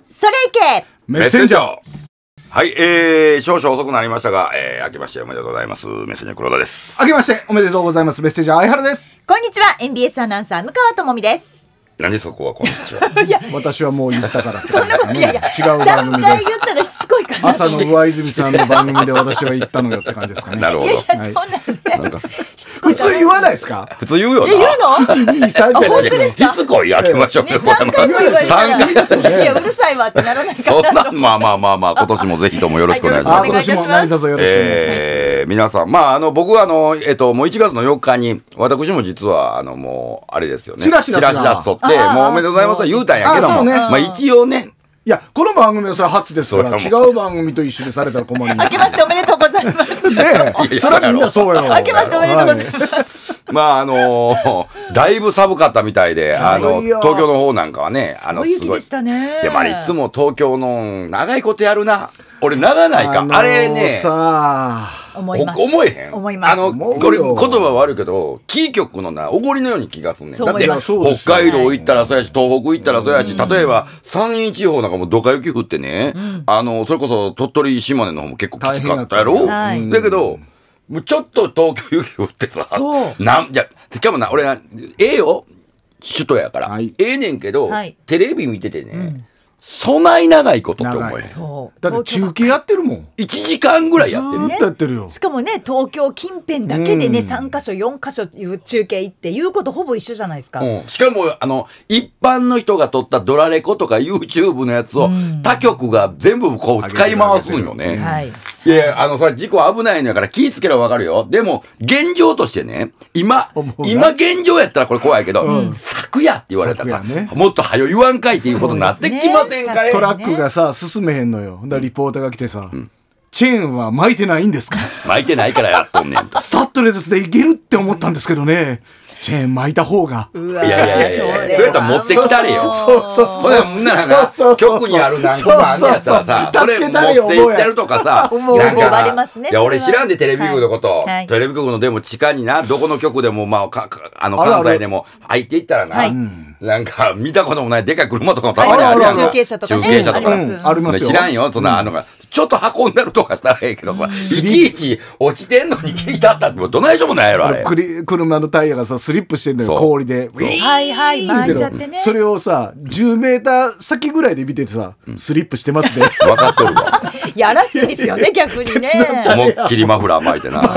それいけメッセンジャー。 はい、少々遅くなりましたが、明けましておめでとうございます。メッセンジャー黒田です。 明けましておめでとうございます。メッセンジャー相原です。 こんにちは、NBS アナウンサー向川智美です。 何そこはこんにちは。 いや、 私はもう言ったからそんなこと、いやいや、 違う番組 3 で回言ったらしつこいかな。 朝の上泉さんの番組で私は言ったのよって感じですかね。 なるほど。 いやいや、そんなんね、 なんかしつこいかな。 普通言わないですか。 普通言うよな。 言うの 1、2、3 あ本当回ですかしつこい開けましょうね、 よ。 3回も言われたら 3回ですねいや、うるさいわってならないかそんなな、まあ今年もぜひともよろしくお願いします。 はいよろしくお願いいたします今年も何卒よろしくお願いします。 皆さん、僕はもう1月の4日に、私も実は、もう、あれですよね。 チラシ出すとって、もうおめでとうございますと言うたんやけども、 あそうね一応ね、 いや、この番組はそれ初ですから、 そ違う番組と一緒にされたら困ります。 明けましておめでとうございます。 ねえ、それはみんなそうよ。 明けましておめでとうございます。 だいぶ寒かったみたいで、 寒いよ東京の方なんかはね、 大雪でしたね。 でもいつも東京の長いことやるな。俺長ないか。あれね、 さ思います。 思えへん。 思います。 これ言葉悪いけど、キー局のおごりのように気がすんねん。 そうだって思います北海道行ったらそうやし、東北行ったらそうやし、例えば山陰地方なんかもドカ雪降ってね、それこそ鳥取、島根の方も結構きつかったやろ。 大変やったねだけど、もうちょっと東京雪降ってさ、 そうしかもな、俺な、よ、首都やから、 はいねんけど、 はいテレビ見ててね、そない長いことって思えへん。 そう。 だって中継やってるもん。 1時間ぐらいやってる。 ずーっとやってるよ。 しかもね、東京近辺だけでね、3カ所4カ所中継行って言うことほぼ一緒じゃないですか。 しかも一般の人が撮ったドラレコとか YouTube のやつを他局が全部こう使い回すんよね。 はい。 いやそれ事故危ないのやから気ぃつければわかるよ。でも現状としてね、今現状やったらこれ怖いけど、昨夜って言われたらさ、 昨夜ねもっと早よ言わんかいっていうことになってきませんかい。 そうですねトラックがさ進めへんのよ。だからリポーターが来てさ、チェーンは巻いてないんですか。 巻いてないからやっとんねんと。 スタッドレスでいけるって思ったんですけどね。チェーン巻いた方が。 うわーいやそうやったら持ってきたれよ。 そうそれはならな、局にあるなんかあんねやったらさ、それ持って行ってるとかさ、なん思われますねいや、俺それは知らんで、テレビ局のことはい。 テレビ局のでも地下にな、どこの局でも、関西でも入っていったらはいな、なんか見たこともないでかい車とかもたまにあるやんか。 中継車とかね中継車とかありますありますよ。 知らんよ、そんな、ちょっと運んでるとかしたらええけどさ、いちいち落ちてんのに聞いたったってもうどないしょもないやろ、あれ。 車のタイヤがさスリップしてんのよ、 そう氷で。 はいはい、巻いちゃってね。 それをさ10メーター先ぐらいで見ててさ、スリップしてますね。 分かっとるわ。 やらしいですよね、逆にね。 思いっきりマフラー巻いてな。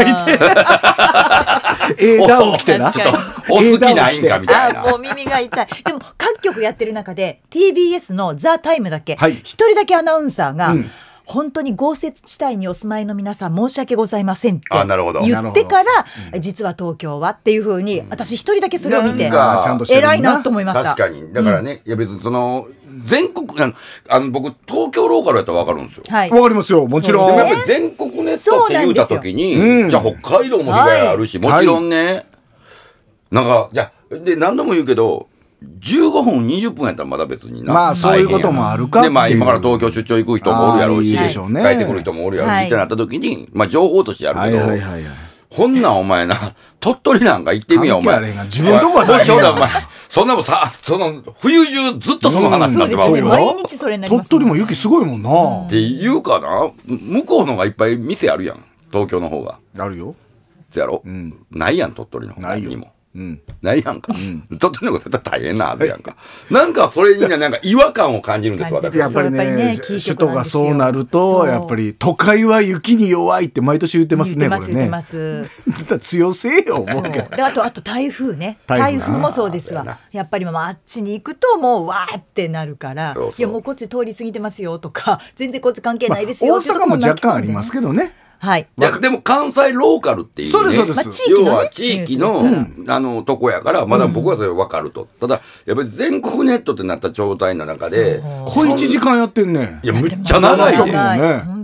ダウン着てな。 確かにお好きないんかみたいな。 もう耳が痛い。でも各局やってる中で TBS のザ・タイムだけはい一人だけアナウンサーが、本当に豪雪地帯にお住まいの皆さん申し訳ございませんってあなるほど言ってから実は東京はっていう風に私一人だけそれを見てなんかちゃんとしてる偉いなと思いました。 確かに。だからね、いや別に全国、僕、東京ローカルやったら分かるんですよ。 はい。 わかりますよ、もちろん。 でもやっぱり全国ネットって言うたときに、じゃあ北海道も被害あるし、もちろんね、なんか、じゃあで、何度も言うけど、15分、20分やったらまだ別にな。 まあそういうこともあるかってで、 いう今から東京出張行く人もおるやろうし、 いいでしょうね帰ってくる人もおるやろうし、ってなった時に、情報としてやるはいけど、 はいはいはい。 こんなんお前な、鳥取なんか行ってみよ、お前。 関係あれへんが自分のとこは大変やもしお前、そんなもんさ、冬中ずっとその話になってまそうですよね。 うよ。 毎日それになります鳥取も雪すごいもんな。 っていうかな、向こうのがいっぱい店あるやん、東京の方が。 あるよ。 そやろ、ないやん、鳥取の方が。 ないよ何にも。 うん。 ないやんか。鳥取の方が絶対大変なはずやんか。なんかそれにね、なんか違和感を感じるんです、 感じる私は。 やっぱりそうやっぱりねねキー首都が局なんですよそうなるとそうやっぱり都会は雪に弱いって毎年言ってますね、 言ってます言ってこれね。 ます。 強せえよ、もう。 であと台風ね、台台風風もそうですわ。やっぱりもうあっちに行くともうわーってなるからそうそういやもうこっち通り過ぎてますよとか全然こっち関係ないです大よ、 阪も若干ありますけどね。 はいいやでも関西ローカルっていうね。 そうですそうですまあ地域のね要は地域の、 ニュースですとこやから、まだ僕はそれ分かると。ただ、やっぱり全国ネットってなった状態の中で、 そう小1時間やってんね。 いや、むっちゃ長いで。 ね本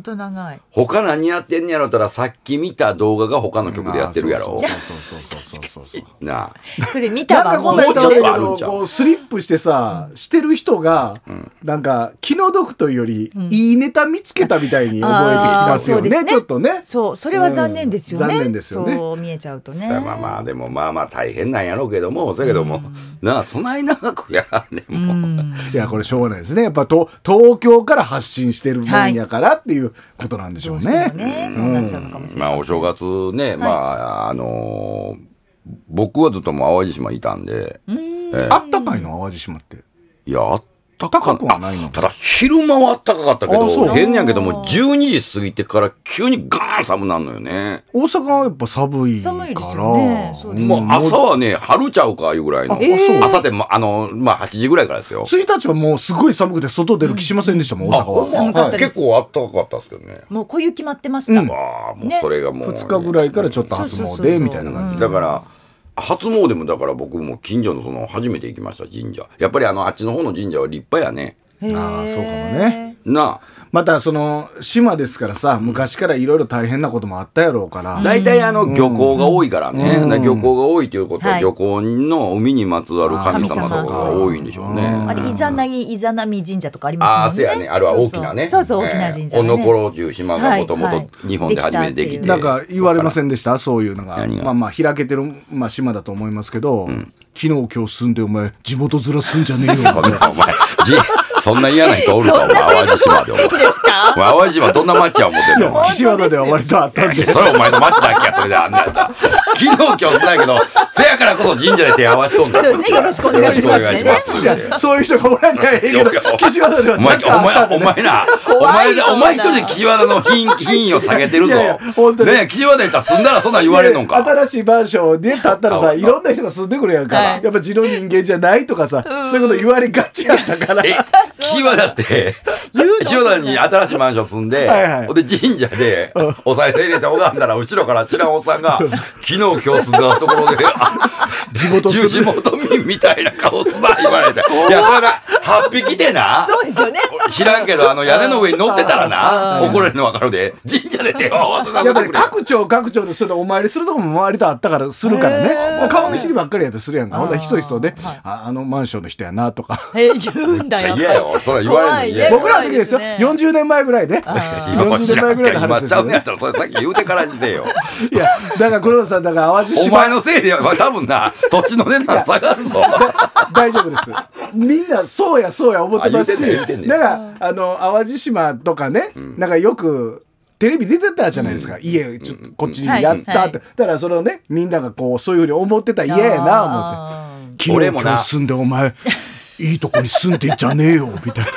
当長い。 他何やってんねやろったら、さっき見た動画が他の曲でやってるやろ。 そうそうなあ。 それ見たわ。 もうちょっとあるんちゃうこうスリップしてさ、してる人がなんか気の毒というよりいいネタ見つけたみたいに覚えてきますよね。ちょっとね。 そう、それは残念ですよね。 残念ですよね。 そう見えちゃうとね。 まあまあでもまあまあ大変なんやろうけども、だけどもなあ、そない長くやらんでも。 いやこれしょうがないですね。やっぱ東京から発信してるもんやからっていうことなんでしょうね。 そうなっちゃうのかもしれない。 まあお正月ね、まあ僕はずっともう淡路島にいたんで、 あったかいの淡路島って。 いやあった高くはないの。 ただ昼間はあったかかったけど、 あそう変やけども12時過ぎてから急にガーン寒なんのよね。 大阪はやっぱ寒いから寒いですよねそうですもう朝はね春ちゃうかいうぐらいの、朝でまあ8時ぐらいからですよ。 1日はもうすごい寒くて外出る気しませんでしたもん、大阪は。 寒かったです。 結構あったかかったですけどね。 もう小雪待ってました。 ああもうそれがもう、 2日ぐらいからちょっと初詣みたいな感じ。 だから初詣もだから僕も近所のその初めて行きました神社。やっぱりあっちの方の神社は立派やね。 ああそうかもね。 なあまたその島ですからさ、昔からいろいろ大変なこともあったやろうから。 大体漁港が多いからね、漁港が多いということは、漁港の海にまつわる神様とかが多いんでしょうね。 あれイザナミ神社とかありますもんね。 ああそうやね、あれは大きなね。 そうそう大きな神社。 おのころという島がもともと日本で初めてできて。 なんか言われませんでした、そういうのが。 何がまあまあ開けてる島だと思いますけど、昨日今日住んでお前地元面すんじゃねえよ。 そんなお前そんな嫌な人おるかお前淡路島でお前。淡路島どんな町や思ってんのお前。 岸和田では割とあったんで。 それお前の町だけやそれであんなやった。昨日今日だけどせやからこそ神社で手合わしとんだ。 そうですね、よろしくお願いしますね。 いやそういう人がおらんじゃええけど、岸和田ではちゃんとあったんでね。 お前一人で岸和田の品位を下げてるぞ。 いやいや本当にね岸和田行ったら住んだらそんなん言われんのか。 新しいマンションで建ったらさ、いろんな人が住んでくるやんから、やっぱ地の人間じゃないとかさ、そういうこと言われがちやったから。 岸和田って岸和田に新しいマンション住んで、で神社でお賽銭入れて拝んだら後ろから知らんおっさんが昨日今日住んだところで地元民みたいな顔すな言われて、いやそれな8匹でな、 そうですよね。 知らんけど屋根の上に乗ってたらな怒られるの分かるで、神社で手を合わせさせやっぱりてくれ。 各町でそれお参りするとこも周りとあったからするからね、もう顔見知りばっかりやってするやんか。ほんでひそひそで、あのマンションの人やなとか言うんだよ。 嫌よそれ言われるの嫌よ。 僕らの時ですよ、40年前ぐらいね。 今 40年前ぐらいの話今ですよねちゃうんやったらそれさっき言うてからにせよ。 いやだから黒田さん、だから淡路お島前のせいで多分な土地の値段下がるぞ。 大丈夫です。みんなそうや思ってますし、 言うてんねんだから淡路島とかね、なんかよくテレビ出てたじゃないですか、家ちょっとこっちにやったって、だからそれをねみんながこうそういうふうに思ってたら嫌やな思って、昨日今日住んでお前いいとこに住んでんじゃねえよみたいな。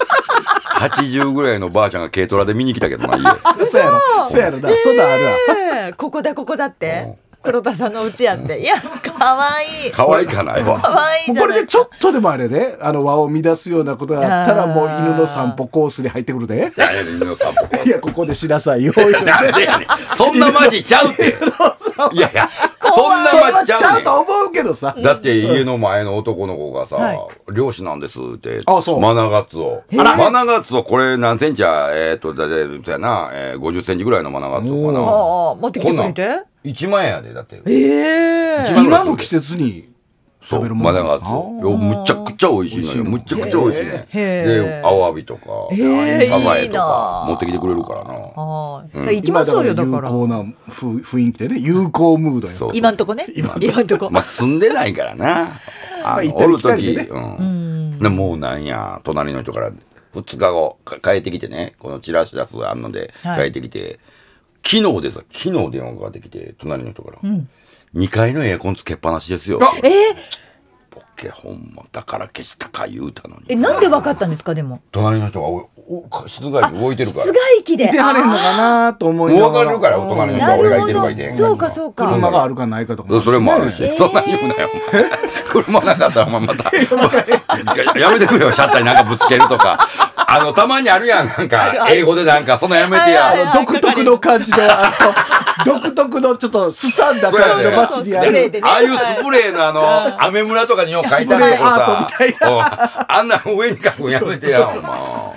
80ぐらいのばあちゃんが軽トラで見に来たけどな家。 そうやろな、そんなんあるわ。 ここだって黒田さんの家やって。いや可愛い。 可愛いかないわ。 可愛いじゃないこれでちょっとでもあれね、和を乱すようなことがあったらもう犬の散歩コースに入ってくるで。 何やねん犬の散歩コース。 いやここでしなさいよ。 なんでやねん。そんなマジちゃうって。いやいやそんなマジちちゃうとゃうねん。 思うけどさ。 だって家の前の男の子がさ、漁師なんですってあそうマナガツオ。マナガツオこれ何センチやだやな50センチぐらいのマナガツオかな。 持ってきてくれて。 1万円やでだって。 今の季節に食べるものマナガツオむちゃくちゃ美味しいのよ。むちゃくちゃ美味しいね。でアワビとかサバエとか持ってきてくれるからな。 行きましょうよ。だから有効な雰囲気でね、友好ムードよ。 今んとこね。今んとこ。 まあ住んでないからな。おる時もうなんや隣の人から2日後帰ってきてね、このチラシ出すあんので帰ってきて、昨日電話がかかってきて隣の人から2階のエアコンつけっぱなしですよ。ボケほんまだから消したか言うたのに。 なんで分かったんですか。でも隣の人が室外機動いてるから室外機でいてはれんのかなと思いながら。 分かるから隣の人が俺がいてるかいてへんか。 そうかそうか。 車があるかないかとかそれもあるし、そんな言うなよお前。車なかったらお前またやめてくれよ、シャッターになんかぶつけるとか。たまにあるやん、なんか英語でなんかそんなやめてや。 独特の感じの独特のちょっとすさんだ感じの街にある。 ああいうスプレーのアメ村とかによく書いてあるとこさ、あんな上に書くんやめてやお前。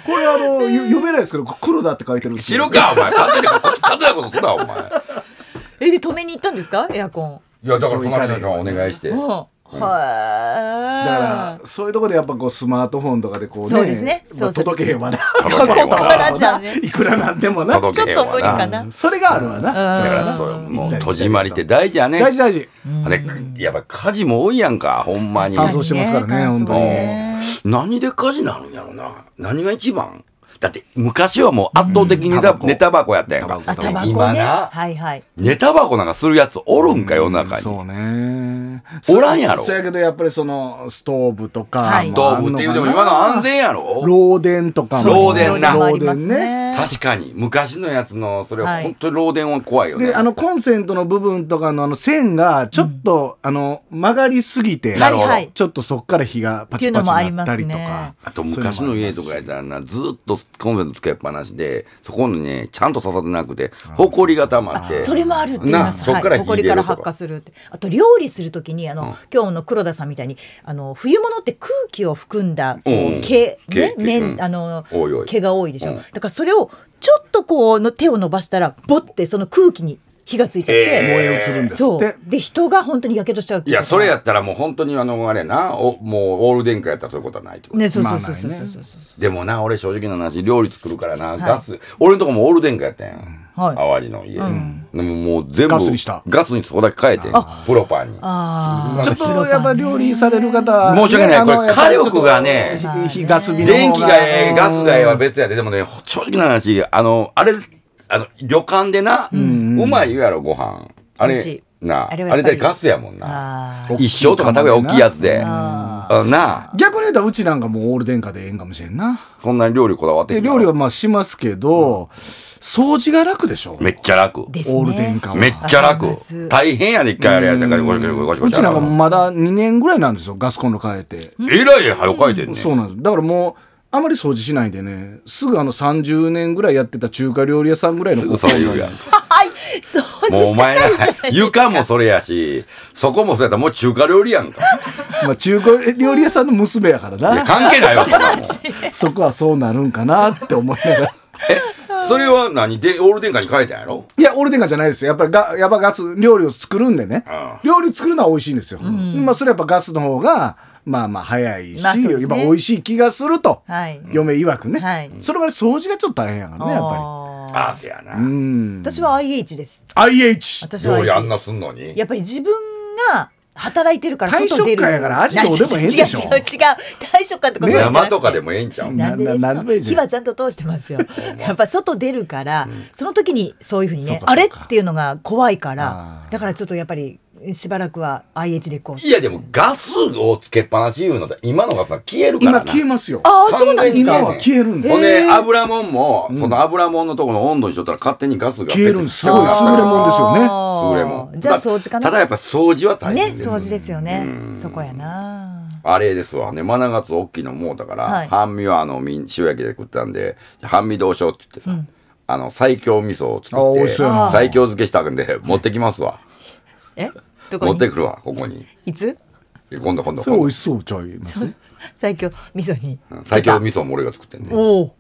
これ読めないですけど黒田って書いてるんですよ。 知るかお前、勝手に勝手なことすなお前。 で止めに行ったんですかエアコン。 いやだから隣の人がお願いして。 だからそういうところでやっぱこうスマートフォンとかでこうね、 そうですね、 届けへんわな、 ここからじゃね、 いくらなんでもな、 ちょっと無理かな、 それがあるわな。 だからそれもう戸締まりって大事やね。 大事大事。 やっぱ火事も多いやんか、ほんまに。 乾燥してますからね、本当に。 何で火事なるんやろな。何が一番？だって昔はもう圧倒的に寝タバコやったやんか。今な、寝タバコなんかするやつおるんか世の中に。 そうね。 おらんやろ。 そうやけどやっぱりそのストーブとか、 ストーブっていうでも今の安全やろ。 漏電とかも。 漏電な。 漏電ね。 確かに昔のやつのそれは本当に漏電は怖いよね。 でコンセントの部分とかの線がちょっと曲がりすぎて、ちょっとそっから火がパチパチなったりとか。 あと昔の家とかやったらな、ずっとコンセントつけっぱなしでそこにねちゃんと刺さってなくてほこりが溜まって、 それもあるって言います。 そっからほこりから発火するって。あと料理するときに今日の黒田さんみたいに冬物って空気を含んだ毛毛が多いでしょ。だからそれをちょっとこう手を伸ばしたらボッてその空気に火がついちゃって燃え移るんですって。 で人が本当にやけどしちゃうって。 いやそれやったらもう本当にあれな、もうオール電化やったらそういうことはないってことね。そうそう。 でもな、俺正直な話料理作るからな、ガス俺のとこもオール電化やったんやん、淡路の家。でももう全部ガスにそこだけ変えてプロパンに。 ちょっとやっぱ料理される方申し訳ない、これ火力がね、 ガス火電気がガスがは別やで。でもね正直な話あれ旅館でな、うまい言うやろご飯。あれな、あれでガスやもんな。一升とか高い大きいやつでな。 逆に言うたらうちなんかもうオール電化でええんかもしれんな。 そんなに料理こだわって料理はまあしますけど、掃除が楽でしょ。 めっちゃ楽。 オール電化はめっちゃ楽。大変やで一回あれやったからゴシゴシ。 うちなんかまだ2年ぐらいなんですよ、ガスコンロ変えて。 えらい早く変えてんね。 そうなんです。だからもうあまり掃除しないでね、すぐ30年ぐらいやってた中華料理屋さんぐらいのそういうやん。 はい、掃除したらいいじゃないですか。 床もそれやし、そこもそうやったらもう中華料理やんか。 まあ中華料理屋さんの娘やからな。 関係ないわそんなもん。 そこはそうなるんかなって思いながら。 それは何でオール電化に変えたんやろ。 いやオール電化じゃないですよ。やっぱりやっぱガス料理を作るんでね、料理作るのは美味しいんですよ。まあそれやっぱガスの方がまあ早いし、今美味しい気がすると嫁曰くね。それから掃除がちょっと大変やからね、やっぱり。 ああせやな。 私は IH です。 IH。 私は IH。あんなすんのにやっぱり自分が働いてるから外出る。大食感やから味どうでもええんでしょ。 違う大食感とか生とかでもええんちゃう。 なんでですか。火はちゃんと通してますよ。やっぱ外出るからその時にそういうふうにね、あれっていうのが怖いから、だからちょっとやっぱりしばらくは IH でこう。 いやでもガスをつけっぱなしいうのだ、今のガスは消えるからな。 今消えますよ。 ああそうなんですか。 今は消えるんです。 ほんで油もんもその油もんのところの温度にしとったら勝手にガスが消えるんです。すごい優れもんですよね。 優れもん。 じゃあ掃除かな。 ただやっぱ掃除は大変です。 ね、掃除ですよね。そこやな。 あれですわね、マナガツ大きいのもうだから半身は塩焼きで食ったんで、半身どうしようって言ってさ、西京味噌を作って西京漬けしたんで持ってきますわ。持ってくるわ、ここに。 いつ？ 今度。 そう美味しそうちゃいますね。 西京味噌に。 西京味噌も俺が作ってんね。 おお。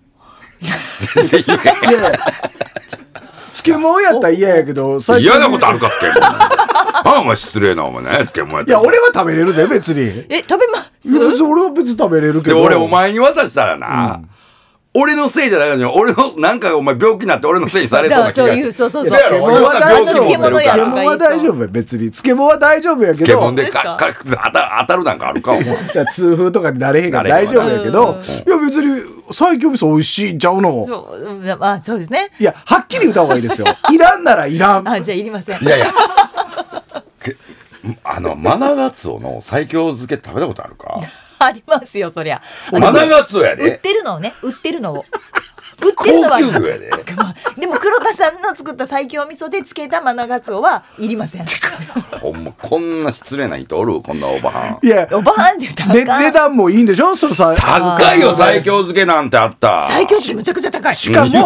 漬物やったら嫌やけど、 嫌なことあるか漬物。あお前失礼なお前ね、漬物やったら。 いや俺は食べれるで別に。 食べます？ 俺は別に食べれるけど。 俺お前に渡したらな。俺のせいじゃないのに、俺のなんかお前病気になって俺のせいにされそうな気がする。 そう。 漬物は大丈夫別に。漬物は大丈夫やけど。 漬物で当たるなんかあるかお前。 痛風とかになれへんから大丈夫やけど、いや別に西京味噌美味しいんちゃうの。 そうですね。 いやはっきり言った方がいいですよ。いらんならいらん。 じゃあいりません。 いやマナガツオの西京漬け食べたことあるか？ ありますよそりゃ。 マナガツオやで。 売ってるのをね、売ってるのはあります。 高級魚やで。 でも黒田さんの作った西京味噌で漬けたマナガツオはいりません。 ほんまこんな失礼な人おる？こんなおばはん。いやおばはんって言ったら値段もいいんでしょ？それさ高いよ西京漬けなんてあった。 西京ってむちゃくちゃ高い。 しかも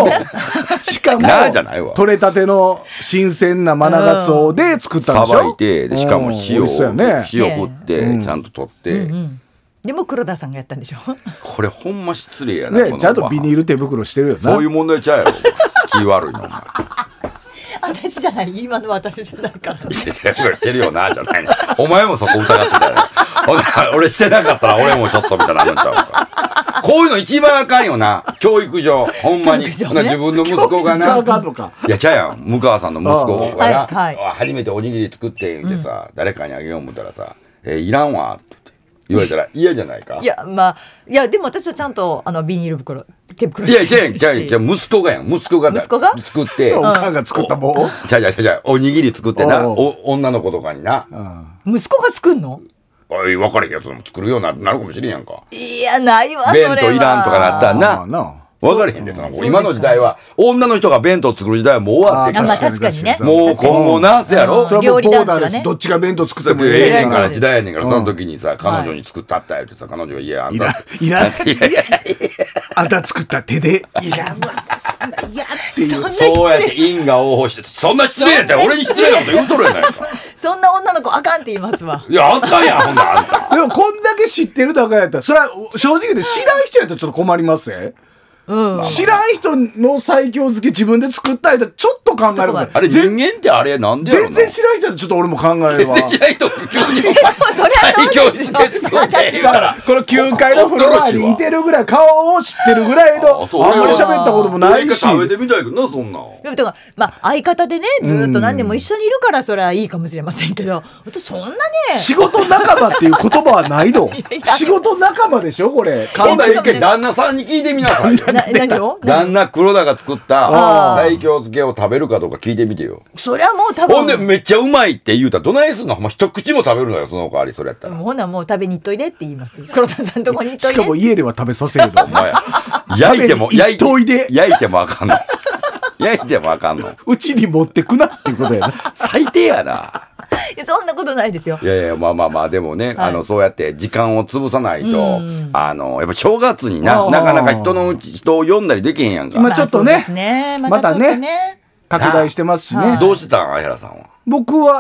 取れたての新鮮なマナガツオで作ったんでしょ？ さばいて、しかも塩振ってちゃんと取って。 でも黒田さんがやったんでしょ。 これほんま失礼やな、 ね、ちゃんとビニール手袋してるよな。 そういう問題ちゃうやろ気悪いのお前。 私じゃない、今の私じゃないから、ね、 いやしてるよなじゃないの。お前もそこ疑ってたよ。俺してなかったら俺もちょっとみたいなのちゃうか。こういうの一番あかんよな、教育上。ほんまに、ね、自分の息子がな、いやちゃうやん、向川さんの息子がな、初めておにぎり作って言ってさ、誰かにあげよう思ったらさ、いらんわって言われたら嫌じゃないか。 いやまあいやでも私はちゃんとビニール袋手袋してるし。いやじゃ息子がやん、息子が作っておかんが作ったもん。 じゃおにぎり作ってな、女の子とかにな、 息子が作んの。 分かれへんやつも作るようになるかもしれんやんか。 いやないわ、 弁当いらんとかなったらな、分かれへんで、今の時代は女の人が弁当作る時代はもう終わってるから。 確かにね。 もう今後な、せやろ、 料理男子はね、どっちが弁当作ってもいいええねんから、時代やねんから。その時にさ、彼女に作ったったよってさ、彼女がいやあんたいらんあんた作った手でいらんわ、そんな嫌っていう。 そうやって因果応報して、そんな失礼やったら俺に失礼なこと言うとるやないか。 そんな女の子あかんって言いますわ。 いやあんたやん、ほんならあんた。 でもこんだけ知ってるだけやったら、それは正直言って知らん人やったらちょっと困りますね。知らん人の西京漬け自分で作った間ちょっと考えるから。 あれ人間ってあれなんでやろな。 全然知らん人やったらちょっと俺も考えるわ。 全然知らん人急に西京漬け作って言うから、 この9階のフロアにいてるぐらい、顔を知ってるぐらいの、あんまり喋ったこともないし。 食べてみたいけどな、そんな。 でもまあ相方でね、ずっと何年も一緒にいるからそれはいいかもしれませんけど、そんなね、 仕事仲間っていう言葉はないの。仕事仲間でしょこれ。 今度一回旦那さんに聞いてみなさいよ。 何を？ 旦那黒田が作った西京漬けを食べるかどうか聞いてみてよ。 そりゃもう多分。 ほんでめっちゃうまいって言うたらどないすんの。もう一口も食べるのよ、その代わり。それやったらほなもう食べに行っといでって言います。黒田さんとこに行っといで。 しかも家では食べさせるの。お前焼いてもあかんの。焼いてもあかんの。 うちに持ってくなっていうことやな。 最低やな。 いやそんなことないですよ。 いやまあでもね、そうやって時間を潰さないと、やっぱ正月になかなか人を呼んだりできへんやんか。 今ちょっとね、またね拡大してますしね。 どうしてたん相原さんは。 僕は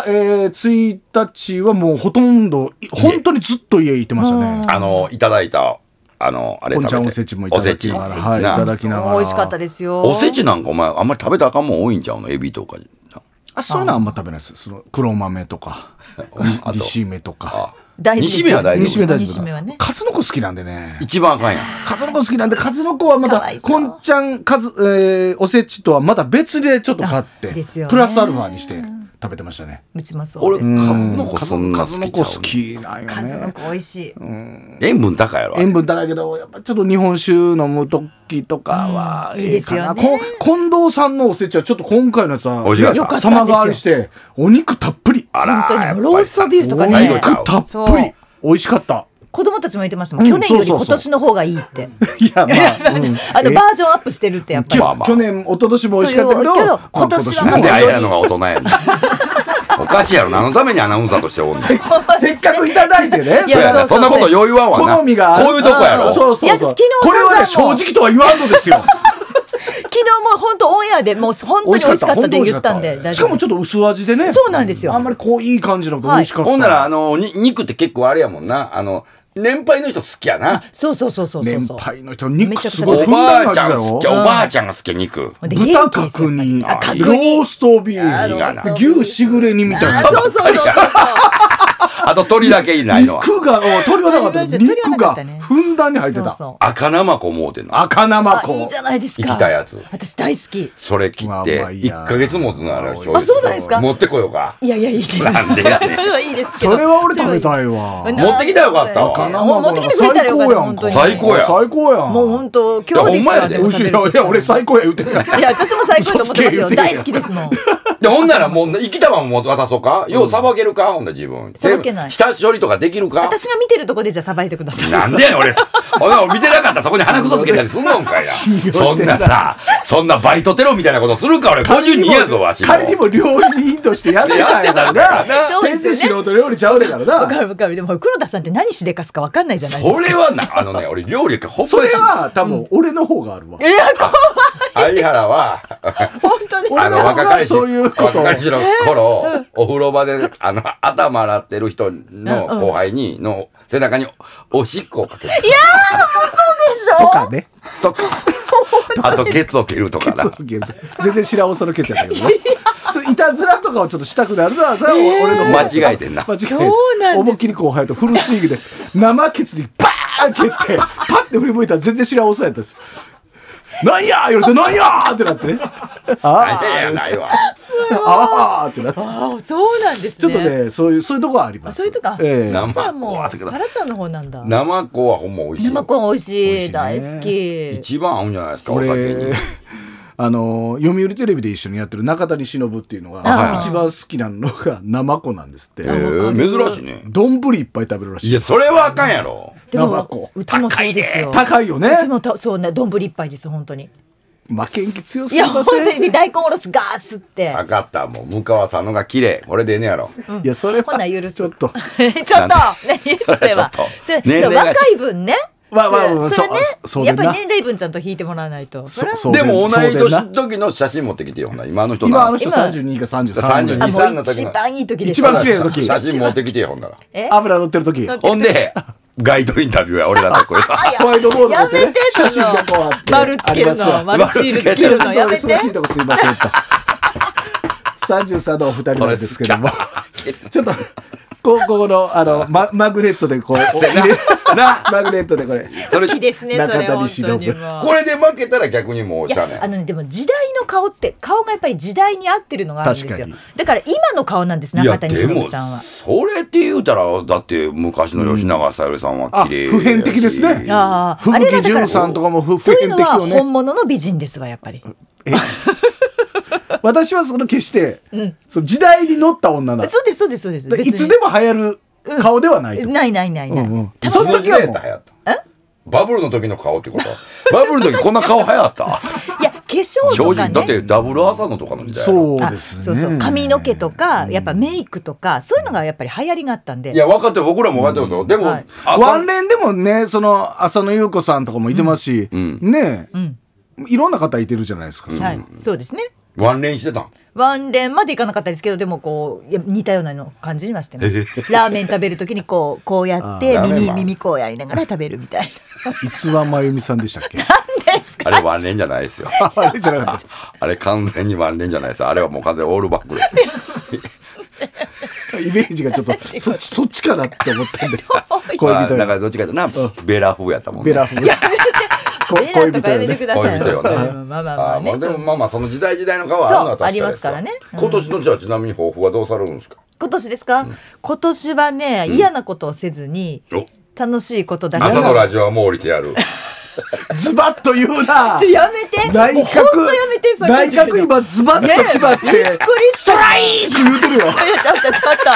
1日はもうほとんど本当にずっと家行ってましたね。 いただいたあれこんちゃんおせちもいただきながら、いただきながら。 美味しかったですよ。 おせちなんかお前あんまり食べたらあかんもん多いんちゃうの、エビとか。 そういうのはあんま食べないです。その黒豆とか煮しめとか。 煮しめは大丈夫。 煮しめはね。数の子好きなんでね。 一番あかんやん。 数の子好きなんで、数の子はまたこんちゃんおせちとはまた別でちょっと買ってプラスアルファにして食べてましたね。 うちもそうです。 数の子好きなんよね。 数の子美味しい。 塩分高いやろ。 塩分高いけどやっぱちょっと日本酒飲む時とかはいいですよね。近藤さんのおせちはちょっと今回のやつは様変わりしてお肉たっぷり。 本当にローストビーフとかね。 お肉たっぷり美味しかった。 子供たちも言ってましたもん。去年より今年の方がいいって。 いやまあバージョンアップしてるってやっぱり。 去年一昨年も美味しかったけど今年はなんであやのが大人やねん。おかしいやろ。何のためにアナウンサーとしておんの。 せっかくいただいてね。 そんなこと余裕はわな。 好みがこういうとこやろ。 そうこれはね正直とは言わんのですよ。 昨日も本当オンエアでもう本当に美味しかったって言ったんで。 しかもちょっと薄味でね。 そうなんですよ。 あんまりこういい感じの美味しかった。 ほんなら肉って結構あれやもんな。年配の人好きやな。 そう。 年配の人肉すごい。 おばあちゃんが好き肉。 豚角煮、ローストビーフ、牛しぐれ煮みたいな。 そう。 あと鳥だけいないのは。 鳥はなかった。肉がふんだんに入ってた。 赤生子もうてんの。 赤生子。 いいじゃないですか。 生きたやつ。 私大好き。 それ切って1ヶ月持つのあれ。 あ、そうなんですか。 持ってこようか。 いやいいです。 なんでやねん。 いいですけど。 それは俺食べたいわ。 持ってきたらよかったわ。 持ってきてくれたらよかった。本当に。 最高や。 最高や。 もう本当今日ですよ。 いや俺最高や言うてる。 いや私も最高と思ってますよ。大好きですもん。 でほんならもう生きたまま渡そうか。ようさばけるか。ほんな自分。 さばけない。 下処理とかできるか。 私が見てるとこでじゃあさばいてください。 なんでやねん俺。見てなかったらそこに鼻くそつけたりすんのんかいな。そんなさ、そんなバイトテロみたいなことするか俺52やぞわしも。 仮にも料理人としてやってたんやからな。 そうですよね。 素人料理ちゃうねからな。 わかる。でも黒田さんって何しでかすかわかんないじゃないですか。 それはな俺料理かほんまに。 それは多分俺の方があるわ。 いや怖い。 相原は本当に若かりしそういうこと若かりしの頃、お風呂場で頭洗ってる人の後輩にの背中におしっこをかける。 いやーもうそうでしょとかね。 とかあとケツを蹴るとかな。 全然白細のケツやったけどね。それいたずらとかをちょっとしたくなるのはさ、俺の間違えてんな。 間違えてそうなんです。 思いっきり後輩とフルスイングで生ケツにバーン蹴ってパッて振り向いたら全然白細やったんです。なんやー言われてなんやーってなってね。 ああないわ。 ああってなって。 ああそうなんですね。 ちょっとねそういうとこはあります。 そういうとこ。 生じゃあもう子はタラちゃんの方なんだ。 生子はほんま美味しい。 生子は美味しい、 美味しいね大好き。 一番合うんじゃないですかお酒に。 読売テレビで一緒にやってる中谷忍っていうのが一番好きなのが生子なんですって。 珍しいね。 丼いっぱい食べるらしい。 いやそれはあかんやろ。 でもうちもそうですよ。 高いよね。 うちもそうね、丼一杯です本当に。 負けん気強すいやぎません。 本当に大根おろしガースって。 分かったもう向川さんのが綺麗これでええねやろ。 いやそれはほな許す。 ちょっとちょっと何それは。それそう若い分ね。それねやっぱり年齢分ちゃんと引いてもらわないと。 でも同い年の時の写真持ってきてよほな今の人今人32か33 32の時一番いい時です。 一番綺麗な時写真持ってきてよほんなら。 油乗ってる時ほんでガイドインタビューや俺らとこれホワイトボードやめて写真がこうあって丸つけるの丸シールつけるのやめて。 忙しいとこすいませんと。33のお二人なんですけどもちょっとここのマグネットでこうマグネットでこれ好きですねそれ本当にもう。 これで負けたら逆にもうしゃあない。 でも時代の顔って顔がやっぱり時代に合ってるのがあるんですよ。だから今の顔なんです中谷忍ちゃんは。 それって言うたらだって昔の吉永小百合さんは綺麗。 普遍的ですね。吹雪純さんとかも普遍的よね。 そういうのは本物の美人ですわやっぱり。 私はその決してその時代に乗った女なの。 そうですそうですそうです。 いつでも流行る顔ではない。 ないない。 その時はもうバブルの時の顔ってこと。バブルの時こんな顔流行った。 いや化粧とかね。 だってダブル浅野とかの時代。 そうですね。 そうそう髪の毛とかやっぱメイクとかそういうのがやっぱり流行りがあったんで。 いや分かって僕らも分かってるんですよ。でもワンレンでもねその浅野ゆう子さんとかもいてますしねいろんな方いてるじゃないですか。 はいそうですね。 ワンレンしてたん。 ワンレンまでいかなかったですけどでもこう似たようなの感じにはしてました。ラーメン食べる時にこうやって耳こうやりながら食べるみたいな。 逸話真由美さんでしたっけ。 何ですか。 あれワンレンじゃないですよ。 あれじゃなかったです。 あれ完全にワンレンじゃないです。あれはもう完全にオールバックですよ。イメージがちょっとそっちかなって思ったんで。 恋人なんかどっちかというとベラ風やったもんね。 ベラ風。 恋人よね。 恋人よね。でもまあその時代の顔はあるのは確かにありますからね。 今年のじゃあちなみに抱負はどうされるんですか。 今年ですか。今年はね嫌なことをせずに楽しいことだけ。 朝のラジオはもう降りてやる。 ズバッと言うな。 やめて。 内閣今ズバッと決まって。 びっくりストライク言うてるよ。 ちょっと。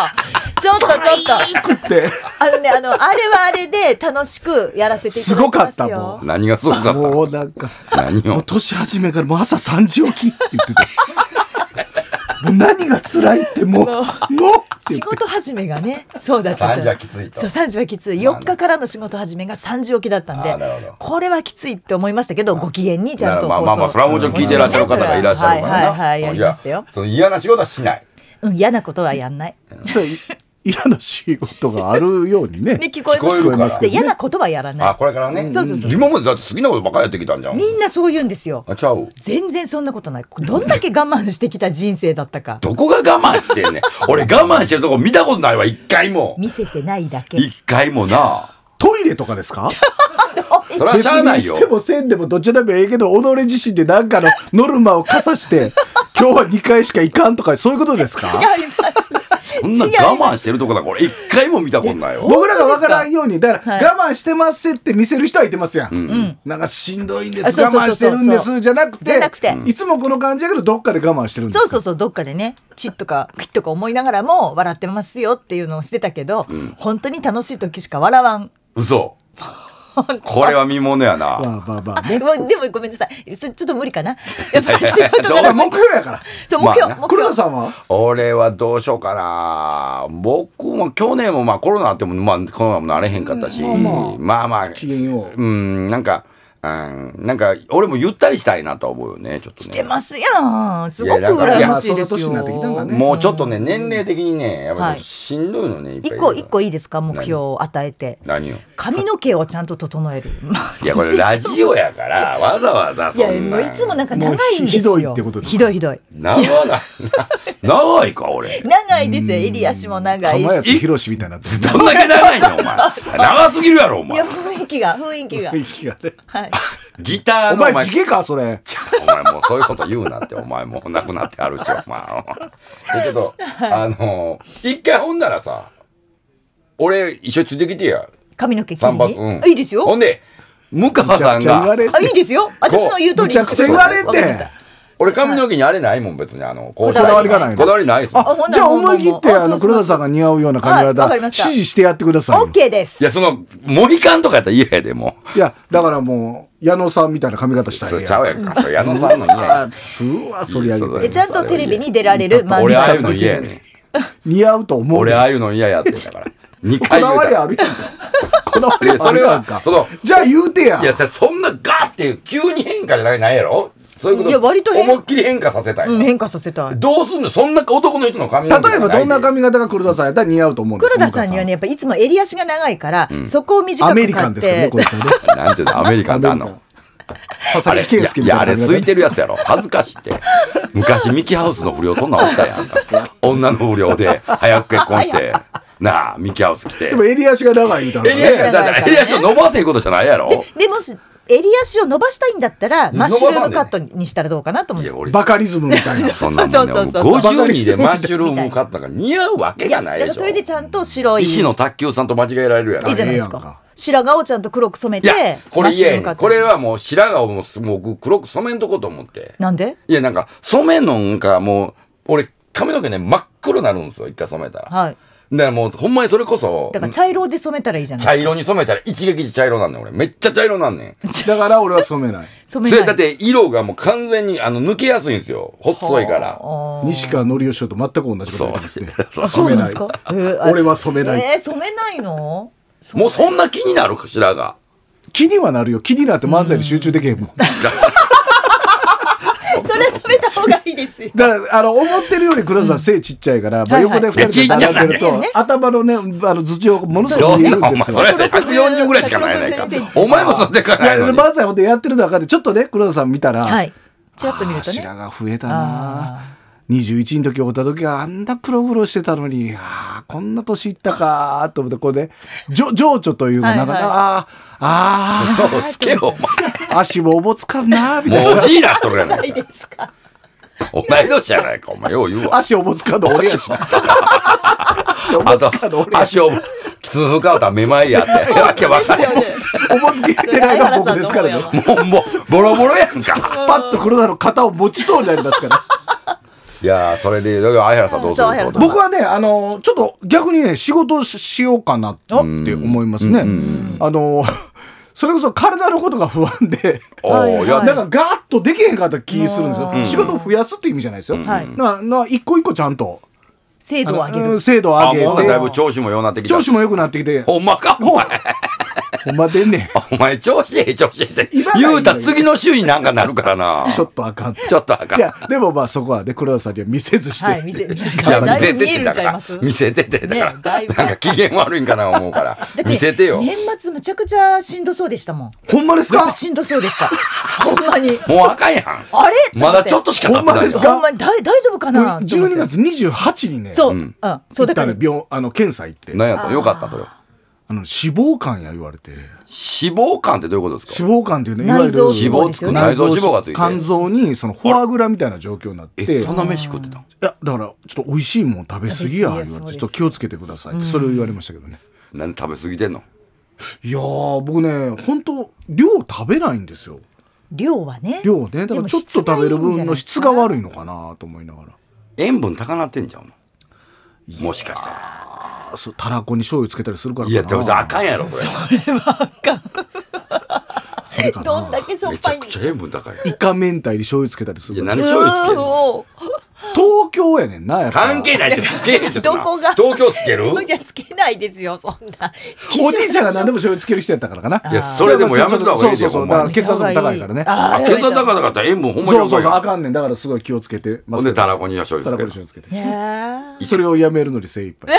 あれはあれで楽しくやらせていただきますよ。 すごかったもん。 何がすごかった。 もうなんか何を。 もう年始めからもう朝3時起きって言ってた。もう何が辛いってもう仕事始めがねそうだった。 3時はきついと。 そう3時はきつい。4日からの仕事始めが3時起きだったんでこれはきついって思いましたけどご機嫌にちゃんとまあそれはもちろん聞いてらっしゃる方がいらっしゃるからな。 はいやりましたよ。 嫌な仕事はしない。 嫌なことはやんない。 そう嫌な仕事があるようにね。 聞こえます。嫌なことはやらない。 これからね。 そう。 今までだって好きなことばっかりやってきたんじゃん。 みんなそう言うんですよ。 ちゃう。 全然そんなことない。どんだけ我慢してきた人生だったか。 どこが我慢してんねん。俺我慢してるとこ見たことないわ一回も。 見せてないだけ。 一回もな。 トイレとかですか。 それはしゃあないよ。 別にしてもせんでもどっちでもええけど己自身で何かのノルマを課さして今日は2回しか行かんとかそういうことですか。 違います。 そんな我慢してるとこだこれ一回も見たことないよ。 僕らが分からんようにだから我慢してますって見せる人はいてますやん。なんかしんどいんです我慢してるんですじゃなくていつもこの感じやけどどっかで我慢してるんです。 そうどっかでねチッとかピッとか思いながらも笑ってますよっていうのをしてたけど本当に楽しい時しか笑わん。 嘘。これは見ものやな。 でもごめんなさいちょっと無理かな。やっぱり仕事が目標やから。 そう目標。 黒田さんは。 俺はどうしようかな。僕も去年もコロナあってもコロナもなれへんかったしまあ機嫌よなんかなんか俺もゆったりしたいなと思うよね、ちょっとね。 してますやん。すごく羨ましいですよ。 もうちょっとね、年齢的にね、やっぱりしんどいのね。 一個いいですか、目標を与えて。 何よ。 髪の毛をちゃんと整える。 いやこれラジオやからわざわざそんな。 いやもういつもなんか長いんですよ。 ひどいってことです。 ひどい。 長いか俺。 長いですよ。襟足も長いし。 釜谷宏みたいになってる。 どんだけ長いのお前。長すぎるやろお前。 いや雰囲気が。 ね。 はい。 ギターのお前地毛かそれ。 お前もうそういうこと言うなってお前もう亡くなってあるしお前。ちょっと一回ほんならさ、俺一緒についてきてや。 髪の毛切りに。いいですよ。 ほんで向川さんがいいですよ。私の言う通りにしてください。 めちゃくちゃ言われて。 俺髪の毛にあれないもん別にこだわりがないの。 こだわりないですもん。 じゃあ思い切って黒田さんが似合うような髪型指示してやってください。 オッケーです。 いやそのモヒカンとかやったら嫌やでもう。いやだからもう矢野さんみたいな髪型したい。 ちゃうやんか。矢野さんの嫌や。 すわそり上げて。 ちゃんとテレビに出られる漫才。 俺ああいうの嫌やね。 似合うと思う。 俺ああいうの嫌やってだから。2 回こだわりあるやんか。こだわりあるやんか。じゃあ言うてや。 いやそんなガーって急に変化じゃないやろ。そういうこと。いや割と思いっきり変化させたい。 変化させたい。 どうすんのそんな男の人の髪型。 例えばどんな髪型が黒田さんやったら似合うと思うんですか。 黒田さんにはねやっぱいつも襟足が長いからそこを短くアメリカンですかねこれ。 なんていうのアメリカンってあんの。 佐々木健介みたいな。 いやあれ空いてるやつやろ。恥ずかしいって。昔ミキハウスの不良そんなんおったやん。女の不良で早く結婚してなあミキハウス来て。 でも襟足が長いみたいな。 襟足を伸ばせいうことじゃないやろ。 でも襟足を伸ばしたいんだったらマッシュルームカットにしたらどうかなと思うんです。 バカリズムみたいな。 そんなもんね。52でマッシュルームカットが似合うわけがないでしょ。 それでちゃんと白い石野卓球さんと間違えられるやろ。 いいじゃないですか。白髪をちゃんと黒く染めてこれこれはもう白髪をもう黒く染めんとこと思って。 なんで？ いやなんか染めんのがもう俺髪の毛ね真っ黒になるんですよ一回染めたら。 はい。 だからもうほんまにそれこそだから茶色で染めたらいいじゃないですか。茶色に染めたら一撃で茶色なんねん俺。めっちゃ茶色なんねん。 だから俺は染めない。 染めない。 だって色がもう完全に抜けやすいんですよ。細いから。 西川のりお師匠と全く同じこと言ってますね。 染めない。 俺は染めない。 染めないの？ もうそんな気になるかしらが。 気にはなるよ。気になって漫才に集中できへんもん。 それ染めた方がいいですよ。 だから思ってるより黒田さん背ちっちゃいから横で2人で並んでると頭のね頭上ものすごく見えるんですよ。 それ140ぐらいしかないねんか。お前もそんでかないのに。 漫才ほんでやってる中でちょっとね黒田さん見たらちらっと見るとね白髪増えたな。21の時会った時はあんな黒々してたのにこんな年いったかと思ってこれで情緒というかなんかそうつけろ足もおぼつかんなみたいな。 もうおじいなっとるやないか。 同い年じゃないかお前よう言うわ。 足おぼつかんの俺やし。 あと足をきつふかうたらめまいやってわけわかる。 おぼつきしてないのは僕ですからね。 もうボロボロやんか。 パッと黒田の肩を持ちそうになりますから。 いやそれで相原さんどうする？ 僕はねちょっと逆にね仕事しようかなって思いますね。それこそ体のことが不安でなんかガーッとできへんかった気するんですよ。仕事を増やすって意味じゃないですよ。一個一個ちゃんと精度を上げる。 精度を上げてだいぶ調子も良くなってきた。 調子も良くなってきて。 ほんまかお前。 ほんまでんねん。 お前調子いいって言うた次の週になんかなるからな。 ちょっとあかん。 いやでもまあそこはね黒田さんには見せずして。 見せて見せててだからなんか機嫌悪いんかな思うから見せてよ。 年末むちゃくちゃしんどそうでしたもん。 ほんまですか？ しんどそうでした。ほんまに。 もうあかんやん。 あれ？ まだちょっとしか経ってない。 ほんまに大丈夫かな。 12月28にね。 そうだから検査行って。 何やったよかったそれ。 脂肪肝や言われて。 脂肪肝ってどういうことですか？ 脂肪肝っていうねいわゆる脂肪つく内臓脂肪がついて肝臓にそのフォアグラみたいな状況になって。 そんな飯食ってた？いやだからちょっと美味しいもん食べ過ぎや言われてちょっと気をつけてくださいってそれを言われましたけどね。 何食べ過ぎてんの？ いや僕ね本当量食べないんですよ。 量はね。 だからちょっと食べる分の質が悪いのかなと思いながら。 塩分高なってんじゃんもしかしたら。 たらこに醤油つけたりするからかな。 いやでもあかんやろこれ。 それはあかん。 それかな。 どんだけしょっぱいんめちゃくちゃ塩分高い。 イカ明太に醤油つけたりする。 いや何醤油つけんの？ 東京やねんなやっぱ関係ないってつけへんってどこが東京つけるいやつけないですよそんな。 おじいちゃんが何でも醤油つける人やったからかな。 いやそれでもやめた方がいいで、ほんまに。 血圧も高いからね。 血圧高かったら塩分ほんまにそうそうそう、あかんねん。だからすごい気をつけてます。 ほんでたらこには醤油つける。 それをやめるのに精一杯。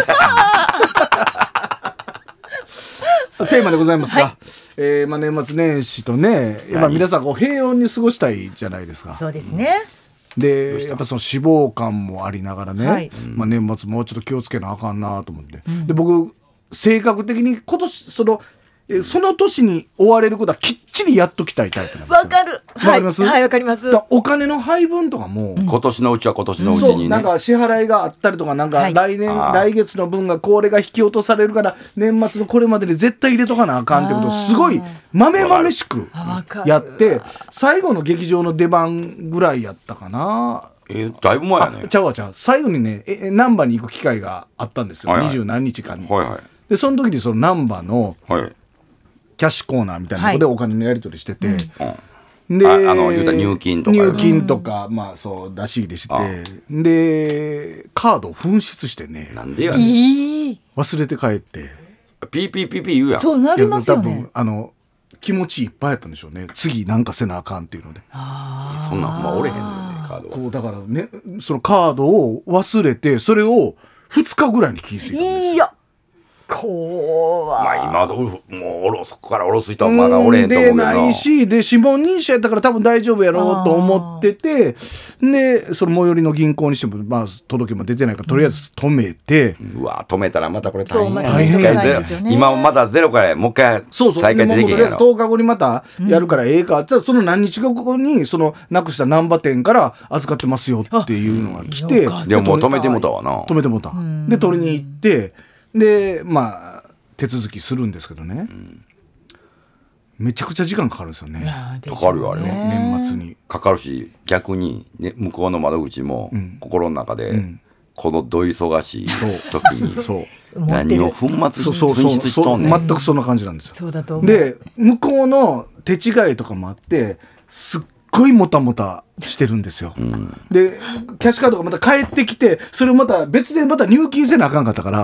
さあテーマでございますが、まあ年末年始とね、まあ皆さんこう平穏に過ごしたいじゃないですか。 そうですね。 でやっぱその脂肪肝もありながらね、まあ年末もうちょっと気をつけなあかんなと思って、で僕性格的に今年その年に追われることはきっちりやっときたいタイプなんですよ。 わかる。 わかります？ はい、わかります。 お金の配分とかも、 今年のうちは今年のうちにね。 なんか支払いがあったりとか、なんか来月の分がこれが引き落とされるから年末のこれまでに絶対入れとかなあかんってことをすごい豆々しくやって、最後の劇場の出番ぐらいやったかな。 だいぶ前やね。 ちゃう最後にね難波に行く機会があったんですよ、20何日間に。でその時にその難波のキャッシュコーナーみたいなとこでお金のやり取りしてて、で言うた入金とかまあそう出し入れしてて、でカードを紛失してね、 なんでやねん、 忘れて帰って、 ピーピーピーピー言うやん。 そうなりますよね。 多分気持ちいっぱいやったんでしょうね、次なんかせなあかんっていうので。 そんなんまあ折れへんねんね、カードこうだからね、そのカードを忘れて、それを2日ぐらいに気づいたんですよ。 いや怖い。 まあ今もうそこから下ろす人はまだおれへんと思うけどな。 でないし、で指紋認証やったから多分大丈夫やろうと思ってて、でその最寄りの銀行にしてもまあ届けも出てないから、とりあえず止めて、 うわ止めたらまたこれ大変や。今まだゼロからもう一回再開できへんやろ。 10日後にまたやるからええかって言ったら、その何日後にそのなくした難波店から預かってますよっていうのが来て、 でももう止めてもたわな。 止めてもた。で取りに行って、でまあ手続きするんですけどね、めちゃくちゃ時間かかるんですよね。 かかるよあれね、年末にかかるし、逆に、ね、向こうの窓口も心の中で、このど忙しい時に何を粉末紛失しとんねん。 全くそんな感じなんですよ。 そうだと思う。 で向こうの手違いとかもあって、すっごいもたもたしてるんですよ、でキャッシュカードがまた返ってきて、それをまた別でまた入金せなあかんかったから、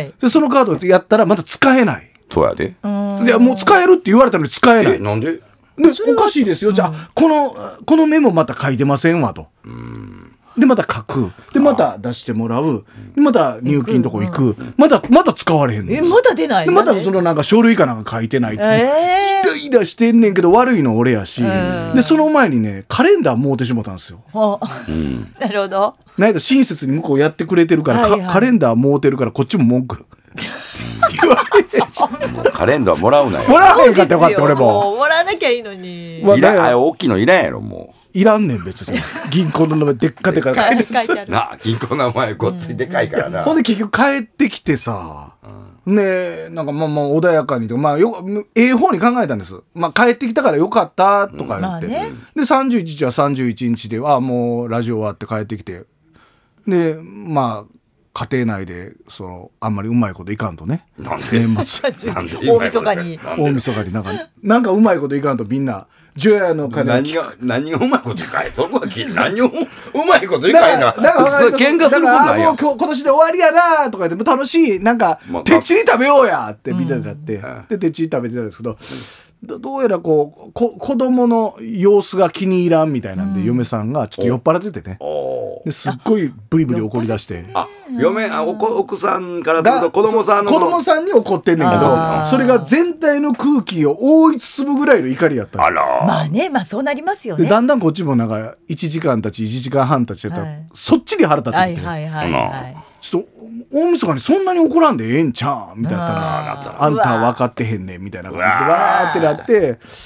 でそのカードをやったらまた使えない。 そうやで。 いやもう使えるって言われたのに使えない。 なんで？ でおかしいですよ。じゃあこのメモまた書いてませんわと。でまた書く、でまた出してもらう、でまた入金のとこ行く、また使われへんの。 まだ出ない。 でまたそのなんか書類かなんか書いてないって、イライラしてんねんけど、悪いの俺やし、でその前にねカレンダーもうてしもたんですよ。 なるほど。 なんか親切に向こうやってくれてるから、カレンダーもうてるからこっちも文句言われて、 カレンダーもらうなよ。 もらわへんかったよかった俺も。 もらわなきゃいいのに。 大きいのいらんやろもう。 いらんねん別に。銀行の名前でっかでか書いてあるな、銀行の名前ごっついでかいからな。 ほんで結局帰ってきてさ、ね、なんかまあ穏やかにとか、まあええ方に考えたんです。まあ帰ってきたからよかったとか言って、で31日は31日ではもうラジオ終わって帰ってきて、でまあ家庭内であんまりうまいこといかんとね、年末大晦日になんかうまいこといかんと、みんな除夜の鐘何がうまいこといかん、そこは何をうまいこといかんな。喧嘩することないやん。 今年で終わりやなとか言って、楽しいなんかてっちり食べようやってみたいになって、でてっちり食べてたんですけど、どうやら子供の様子が気に入らんみたいなんで、嫁さんがちょっと酔っ払っててね、ですっごいブリブリ怒り出して、 奥さんからすると子供さんに怒ってんねんけど、それが全体の空気を覆い包むぐらいの怒りやった。 まあね、まあそうなりますよね。 だんだんこっちもなんか1時間経ち1時間半経ちやったら、そっちに腹立ってきて、ちょっと大晦日にそんなに怒らんでええんちゃうんみたいなったら、あんた分かってへんねんみたいな感じでわーってなって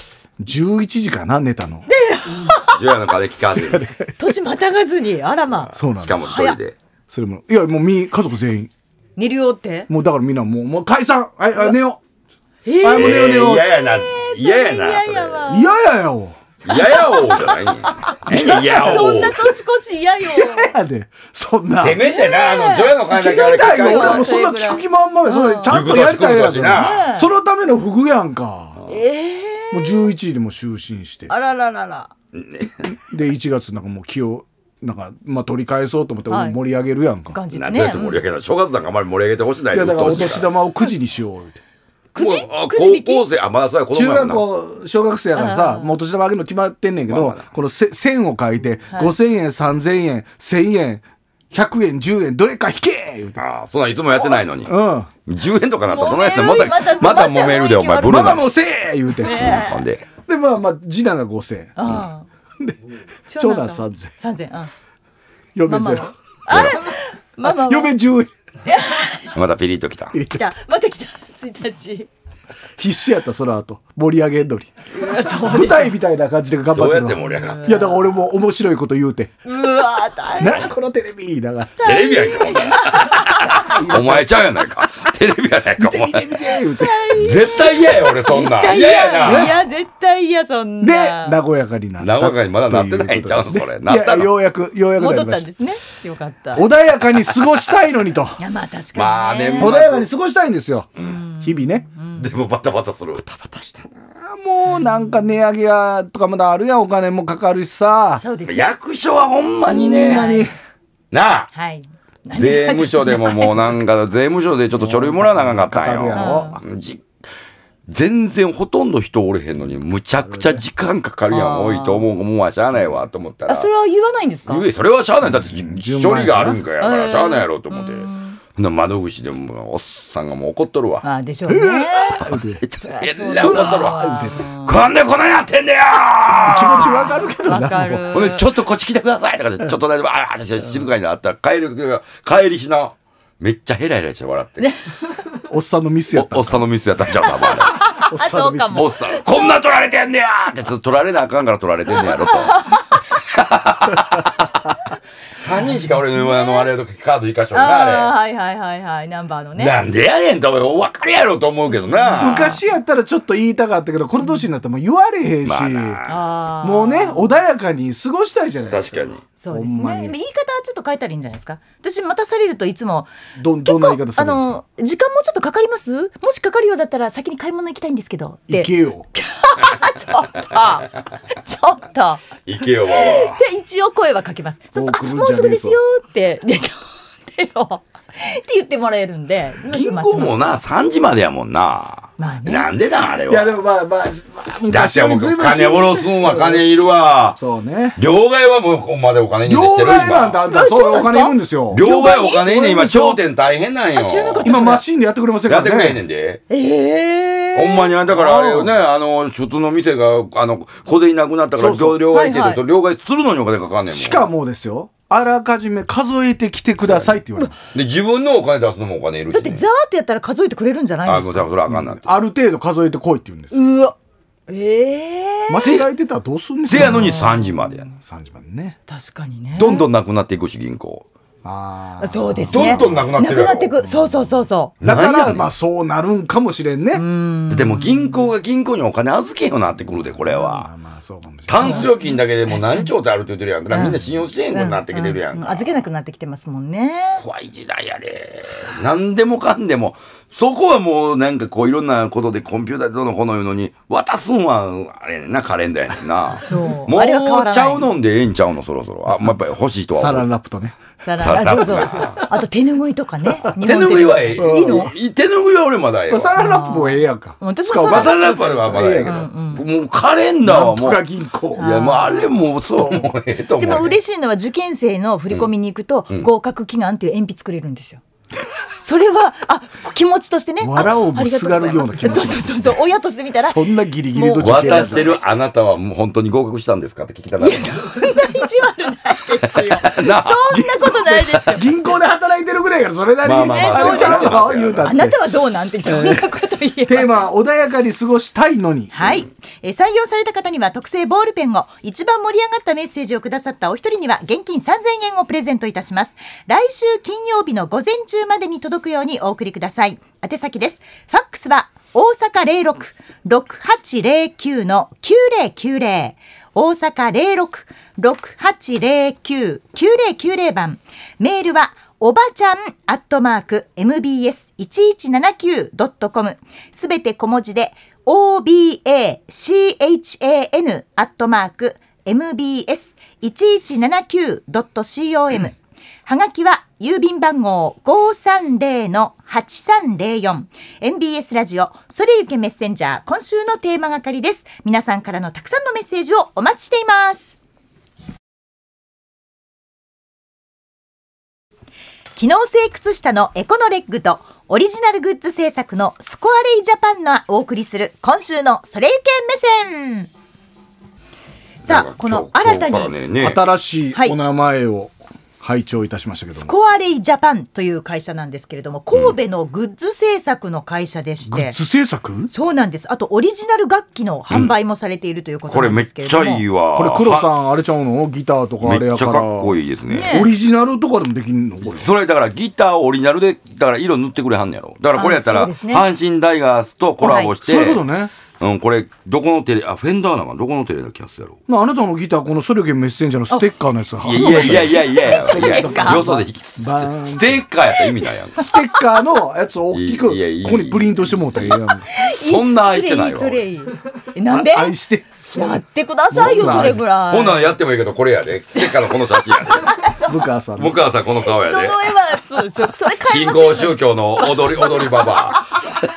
、11時かな寝たの。 除夜の鐘聞かずに年またがずに、あらまあ。 そうなんです。 しかも一人で。 それもいやもう家族全員寝るよって。 もうだからみんなもう解散、寝よう。 もう寝よう寝よう。嫌やな嫌やよ。 嫌やおじゃないんや。 そんな年越し嫌よ。 嫌やで。そんな。 せめてな除夜の鐘だけ聞きたいよ。俺もそんな聞く気満々で、それちゃんとやりたいやつな。そのためのフグやんか。もう11時でも就寝して。 あらららら。 で1月なんかもう気をなんかまあ取り返そうと思って盛り上げるやんか。 元日ね。 なんでやって盛り上げた。正月なんかあまり盛り上げてほしないで。 いやだからお年玉を9時にしようって。 9時高校生まだそうや子供中学やもんな。 校小学生やからさ、もうお年玉あげるの決まってんねんけど、この線を書いて5,000円3,000円1,000円100円10円どれか引け言うて。 ああ、そんなんいつもやってないのに。 うん。 10円とかなったらどないしてままた揉めるでお前ブルーな。 ママもせえ言うて。 ほんでまあ次男が5,000円。で長男3,000円。 3,000円。 嫁ゼロ。 あれママ嫁10円。 またピリッときた。 来たまた来た1日。 必死やったその後盛り上げんのに。 そう舞台みたいな感じで頑張ってるの。 どうやって盛り上がっいやだから俺も面白いこと言うて。 うわ大変。 何このテレビだから。 テレビやんけお前ちゃうやないか。テレビやないかお前。 言うて。 絶対嫌や俺そんなん。嫌やな。 いや絶対嫌そんな。 で和やかになった。 和やかにまだなってないんちゃうそれ。ないやったの。 ようやくなり戻ったましんですね。よかった。 た。穏やかに過ごしたいのにと。 いやまあ確かにね。 まあね穏やかに過ごしたいんですよ。日々ね。 でもバタバタする。 もうなんか値上げやとかまだあるやんお金もかかるしさ。 そうですね。 役所はほんまにね。 ほんまになあ。 はい。 税務署でももうなんか税務署でちょっと書類もらわなあかんかったんかかるやよ。 ろ。 全然ほとんど人おれへんのにむちゃくちゃ時間かかるやん多いと思うもんはしゃあないわと思ったら。 あそれは言わないんですか。 それはしゃあないだって処理があるんかやからしゃあないやろと思って。窓口でもおっさんがもう怒っとるわ。 あでしょうね。 えらい怒っとるわ。こんでこないなってんだよ気持ちわかるけどな。 わかる。 ほんでちょっとこっち来てくださいとかちょっと大丈夫私静かになったら帰りしなめっちゃヘラヘラして笑っておっさんのミスやった。 おっさんのミスやったんちゃうかあれおっさんのミス。 おっさんこんな取られてんねやって取られなあかんから取られてんねやろと3人しか俺のあれカード生かしとるなあれ。 はいナンバーのね。 なんでやねんと分かるやろと思うけどな。 昔やったらちょっと言いたかったけどこの年になったらもう言われへんし、もうね穏やかに過ごしたいじゃないですか。 確かにそうですね。言い方ちょっと変えたらいいんじゃないですか。私待たされるといつもどんな言い方するんですか。 時間もちょっとかかります。もしかかるようだったら先に買い物行きたいんですけど。 行けよ。 ちょっと行けよばば。 で一応声はかけます。そうするともうすぐですよってって言ってもらえるんで。 銀行もな3時までやもんな。 まあね。 なんでだあれは。 いやでもまあだしはもう金下ろすんは金いるわ。 そうね。 両替はもうここまでお金に両してる替なんてあんたそうお金いるんですよ。 両替お金ね今商店大変なんよ。 今マシンでやってくれませんからね。 やってくれへんねんで。 ほんまにだからあれよね普通の店が小銭なくなったから両替って言うと両替するのにお金かかんねんもん。 しかもですよ。あらかじめ数えてきてくださいって言われます。 で自分のお金出すのもお金いるし、ね。 だってザーってやったら数えてくれるんじゃないんですか。 だからそれあかんなって。 ある程度数えてこいって言うんです。 うわ。間違えてたらどうすんですか。 せやのに3時までやね。 3時までね。 確かにね。 どんどんなくなっていくし銀行。 そうですね。 どんどんなくなってるやろ。 なくなっていく。そうだからまあそうなるんかもしれんね。 でも銀行が銀行にお金預けようなってくるでこれは。タンス預金だけでも何兆ってあるって言ってるやんからみんな信用してへんくなってきてるやんか。 預けなくなってきてますもんね。 怖い時代やで。何でもかんでもそこはもうなんかこういろんなことでコンピューターでどのこのいうのに渡すんはあれなカレンダーやねんな。 そう。 もうちゃうのんでええんちゃうのそろそろ。やっぱり欲しい人は。 サランラップとね。 そうそう。あと手ぬぐいとかね。 手ぬぐいはええ。いいの？手ぬぐいは俺まだええよ。 サランラップもええやんか。 私もサランラップはまだええけど。もうカレンダーはもう。 なんとか銀行。 いやもうあれもそうもうええと思う。 でも嬉しいのは受験生の振り込みに行くと合格祈願っていう鉛筆くれるんですよ。それは気持ちとしてね。 藁をもすがるような気持ち。 そう親として見たらそんなギリギリと渡してるあなたはもう本当に合格したんですかって聞きたかった。 そんな意地悪ないですよ。そんなことないですよ。 銀行で働いてるぐらいからそれなりにそうちゃうの言うたって。あなたはどうなんてそんなこと言えます。 テーマは穏やかに過ごしたいのに。 はい。採用された方には特製ボールペンを、一番盛り上がったメッセージをくださったお一人には現金3,000円をプレゼントいたします。来週金曜日の午前中までに届くようにお送りください。宛先です。ファックスは大阪 06-6809-9090 大阪 06-6809-9090 番。メールはおばちゃん@mbs1179.com すべて小文字で obachan mbs1179.com、はがきは郵便番号 530-8304、 MBS ラジオそれゆけメッセンジャー、今週のテーマ係です。皆さんからのたくさんのメッセージをお待ちしています。機能性靴下のエコノレッグとオリジナルグッズ制作のスコアレイジャパンがお送りする今週のそれゆけ目線。さあ、この新たに新しいお名前を拝聴いたしましたけども、 スコアレイジャパンという会社なんですけれども、神戸のグッズ制作の会社でして、 グッズ制作？ そうなんです。あとオリジナル楽器の販売もされているということなんですけれども、 これめっちゃいいわ。 これ黒さんあれちゃうの？ギターとかあれやからめっちゃかっこいいですね。 オリジナルとかでもできんのこれ？ それだからギターオリジナルでだから色塗ってくれはんのやろ。だからこれやったら、阪神タイガースとコラボして、 そういうことね。 これどこのテレフェンダーなんかどこのテレだけやつやろ。 あなたのギターこのそれゆけメッセンジャーのステッカーのやつ。 いやよそでステッカーやったら意味ないやん。 ステッカーのやつを大きくここにプリントしてもうたらええやん。 そんな愛してないわ。 それいい。なんで？ 愛してやってくださいよ、それぐらい。 ほんならやってもいいけど、これやで。ステッカーのこの写真やで。 向川さんこの顔やで。 その絵はそれ買い新ません。 興宗教の踊りババア。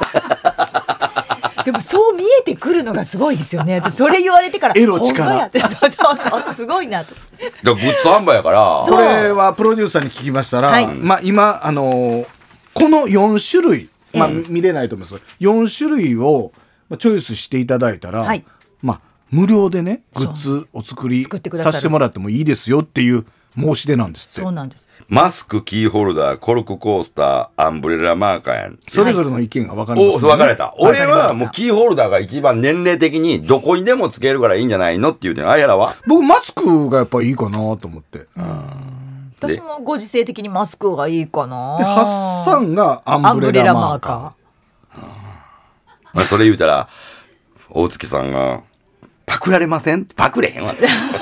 でもそう見えてくるのがすごいですよね。それ言われてからエロ力。 そうすごいなと。 グッズ販売やから。 これはプロデューサーに聞きましたら、今この4種類、見れないと思います。4種類をチョイスしていただいたら、無料でねグッズお作りさせてもらってもいいですよっていう申し出なんですって。 そうなんです。 マスク、キーホルダー、コルクコースター、アンブレラマーカーやん。 それぞれの意見が分かれましたね。 分かれた。俺はもうキーホルダーが一番年齢的にどこにでもつけるからいいんじゃないのって言うてん。あやらは僕マスクがやっぱいいかなと思って。 私もご時世的にマスクがいいかな。 でハッサンがアンブレラマーカー。それ言うたら大月さんがパクられません？パクれへんわ。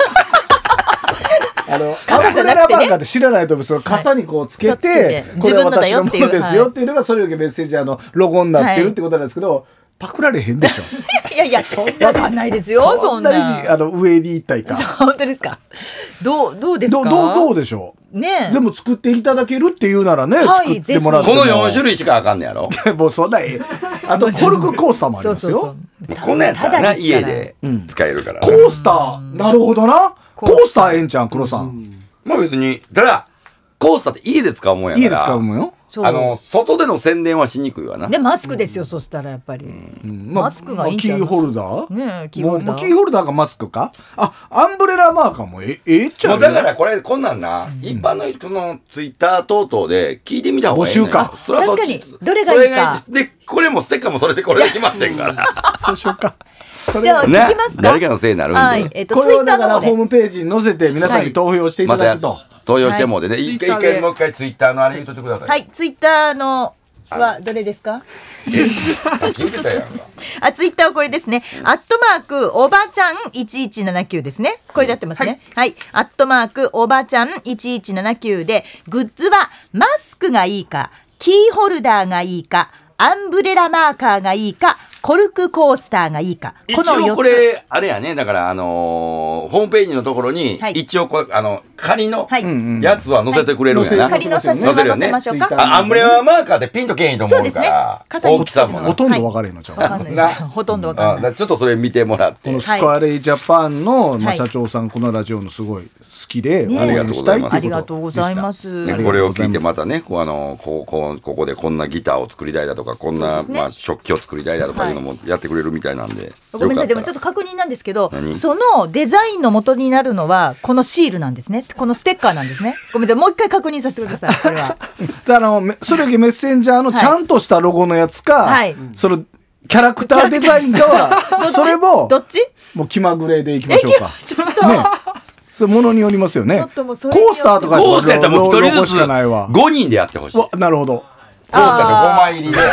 傘じゃなくてね、 って知らないと思うんですよ。傘にこうつけて、これ私のものですよっていうのがそれゆけメッセンジャーのロゴになってるってことなんですけど、パクられへんでしょ。 いやそんなわかんないですよ。 そんなに上に行ったいか。 本当ですか。どうですか。 どうでしょう。ね。でも作っていただけるっていうならね、作ってもらって。 この4種類しかあかんねやろ。 もうそんなあとコルクコースターもありますよ。 こんなんやったらな家で使えるから。 コースターなるほどな。コースターええんちゃん黒さん。 まあ別にただコースターって家で使うもんやから。 家で使うもんよ。 外での宣伝はしにくいわな。 でマスクですよ。そしたらやっぱりマスクがいいんじゃない。 キーホルダーね、キーホルダー。 キーホルダーかマスクか。アンブレラマーカーもええっちゃう。 だからこんなんな、一般の人のツイッター等々で聞いてみた方がいい。募集か。 確かにどれがいいか。 でこれもステッカーもそれでこれで決まってんから。 そうしようか。 じゃあ聞きますか。 誰かのせいになるんで。 これをだからホームページに載せて皆さんに投票していただくと。 投票してもでね、一回もう一回ツイッターのあれ言っといてください。 はい、ツイッターのはどれですか。 聞いてたやんか。 ツイッターはこれですね。アットマークおばちゃん1179ですね。これでやってますね。はい、アットマークおばちゃん1179で、グッズはマスクがいいか、キーホルダーがいいか、アンブレラマーカーがいいか、コルクコースターがいいか、 この4つ。一応これあれやね。だからホームページのところに一応仮のやつは載せてくれるんやな。 仮の写真は載せましょうか。 アンブレラマーカーでピンとけへんと思うから。大きさもほとんど分かれへんのちゃう。 ほとんど分かんない。 ちょっとそれ見てもらって。 このスコアレイジャパンの社長さん、このラジオのすごい好きで応援したいっていうことでした。 ありがとうございます。 これを聞いてまたね、ここでこんなギターを作りたいだとか、こんな食器を作りたいだとかいうのもやってくれるみたいなんで。 ごめんなさい。でもちょっと確認なんですけど、そのデザインの元になるのはこのシールなんですね。このステッカーなんですね。ごめんなさい。もう一回確認させてください。これはそれよりメッセンジャーのちゃんとしたロゴのやつか、そのキャラクターデザインかはそれもどっちもう気まぐれでいきましょうか。 ちょっとね、それものによりますよね。コースターとかコースターやったらもう1人ずつ5人でやってほしい。 なるほど。 コースターで5枚入りで。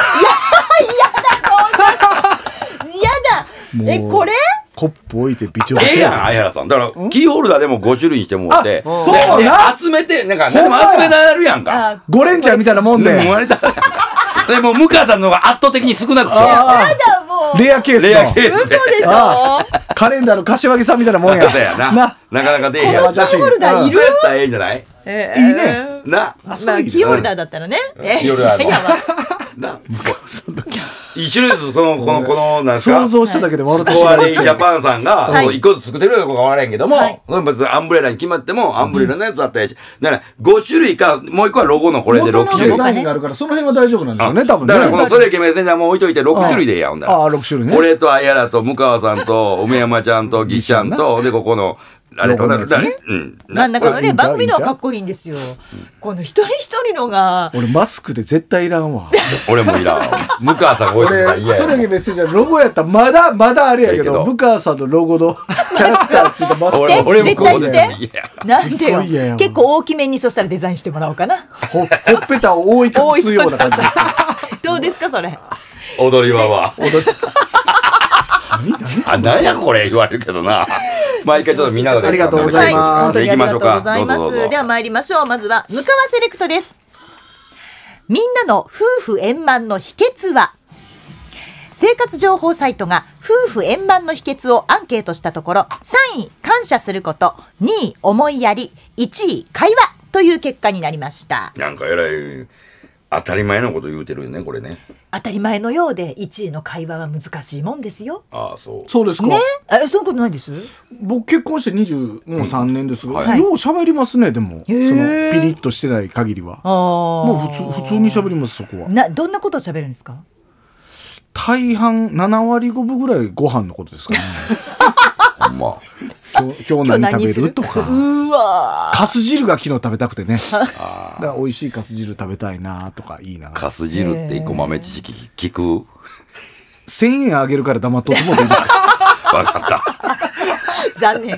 やだこれコップ置いて微調整。やん相原さん。だからキーホルダーでも5種類にしてもらって、 そうな。 集めてなんかでも集められるやんか。 ゴレンジャーみたいなもんで。 でも向川さんの方が圧倒的に少なくて。 やだもう。 レアケース。 レアケース。 嘘でしょ。 カレンダーの柏木さんみたいなもんや。 そうやな。なかなか出えへんやん。 キーホルダーいる？ そうやったらええんじゃない？ いいね。 な。 まあキーホルダーだったらね。 キーホルダーの。な。一種類ずつこのなんですか。 想像しただけで笑ってしコアレイまいましたジャパンさんが一個ずつ作ってるのかわからへんけども、別にアンブレラに決まってもアンブレラのやつあったりし、だから5種類かもう一個はロゴのこれで6種類。 デザインがあるからその辺は大丈夫なんですよね多分ね。 だからこのそれ決めてじゃもう置いといて6種類でええやんほんだら。 ああ6種類ね。 俺とあやらと向川さんと梅山ちゃんとぎっちゃんとでここのあれとロゴのやつね真ん中のね番組のはかっこいいんですよ。この一人一人のが俺マスクで絶対いらんわ。 俺もいらん。向川さんが置いてたら嫌や。 それだけメッセージはロゴやったらまだあれやけど向川さんのロゴのキャラクターついたマスクして絶対しいて。なんでよすごい嫌やわ。 結構大きめにそしたらデザインしてもらおうかな。 ほっぺたを覆い隠すような感じです。 どうですかそれ。 踊り場は。なんやこれ言われるけどな。毎回ちょっとみんなでありがとうございます。 はい、 行きましょうか。 ありがとうございます。 どうぞでは参りましょう。まずは向川セレクトです。みんなの夫婦円満の秘訣は。生活情報サイトが夫婦円満の秘訣をアンケートしたところ、3位感謝すること、2位思いやり、1位会話という結果になりました。 なんかえらい当たり前のこと言うてるよねこれね。 当たり前のようで1位の会話は難しいもんですよ。 ああそう。 そうですか。 ね、そんなことないです。 僕結婚して23年ですが、 はいよう喋りますねでもそのピリッとしてない限りは。もう普通に喋りますそこは。 どんなことを喋るんですか。 大半7割5分ぐらいご飯のことですかね。 ほんま。 今日何食べるとか。 うわかす汁が昨日食べたくてね。だから美味しいかす汁食べたいなとかいいな。 かす汁って一個豆知識聞く。 1000円あげるから黙っとってもいいですか。 分かった。 残念。 い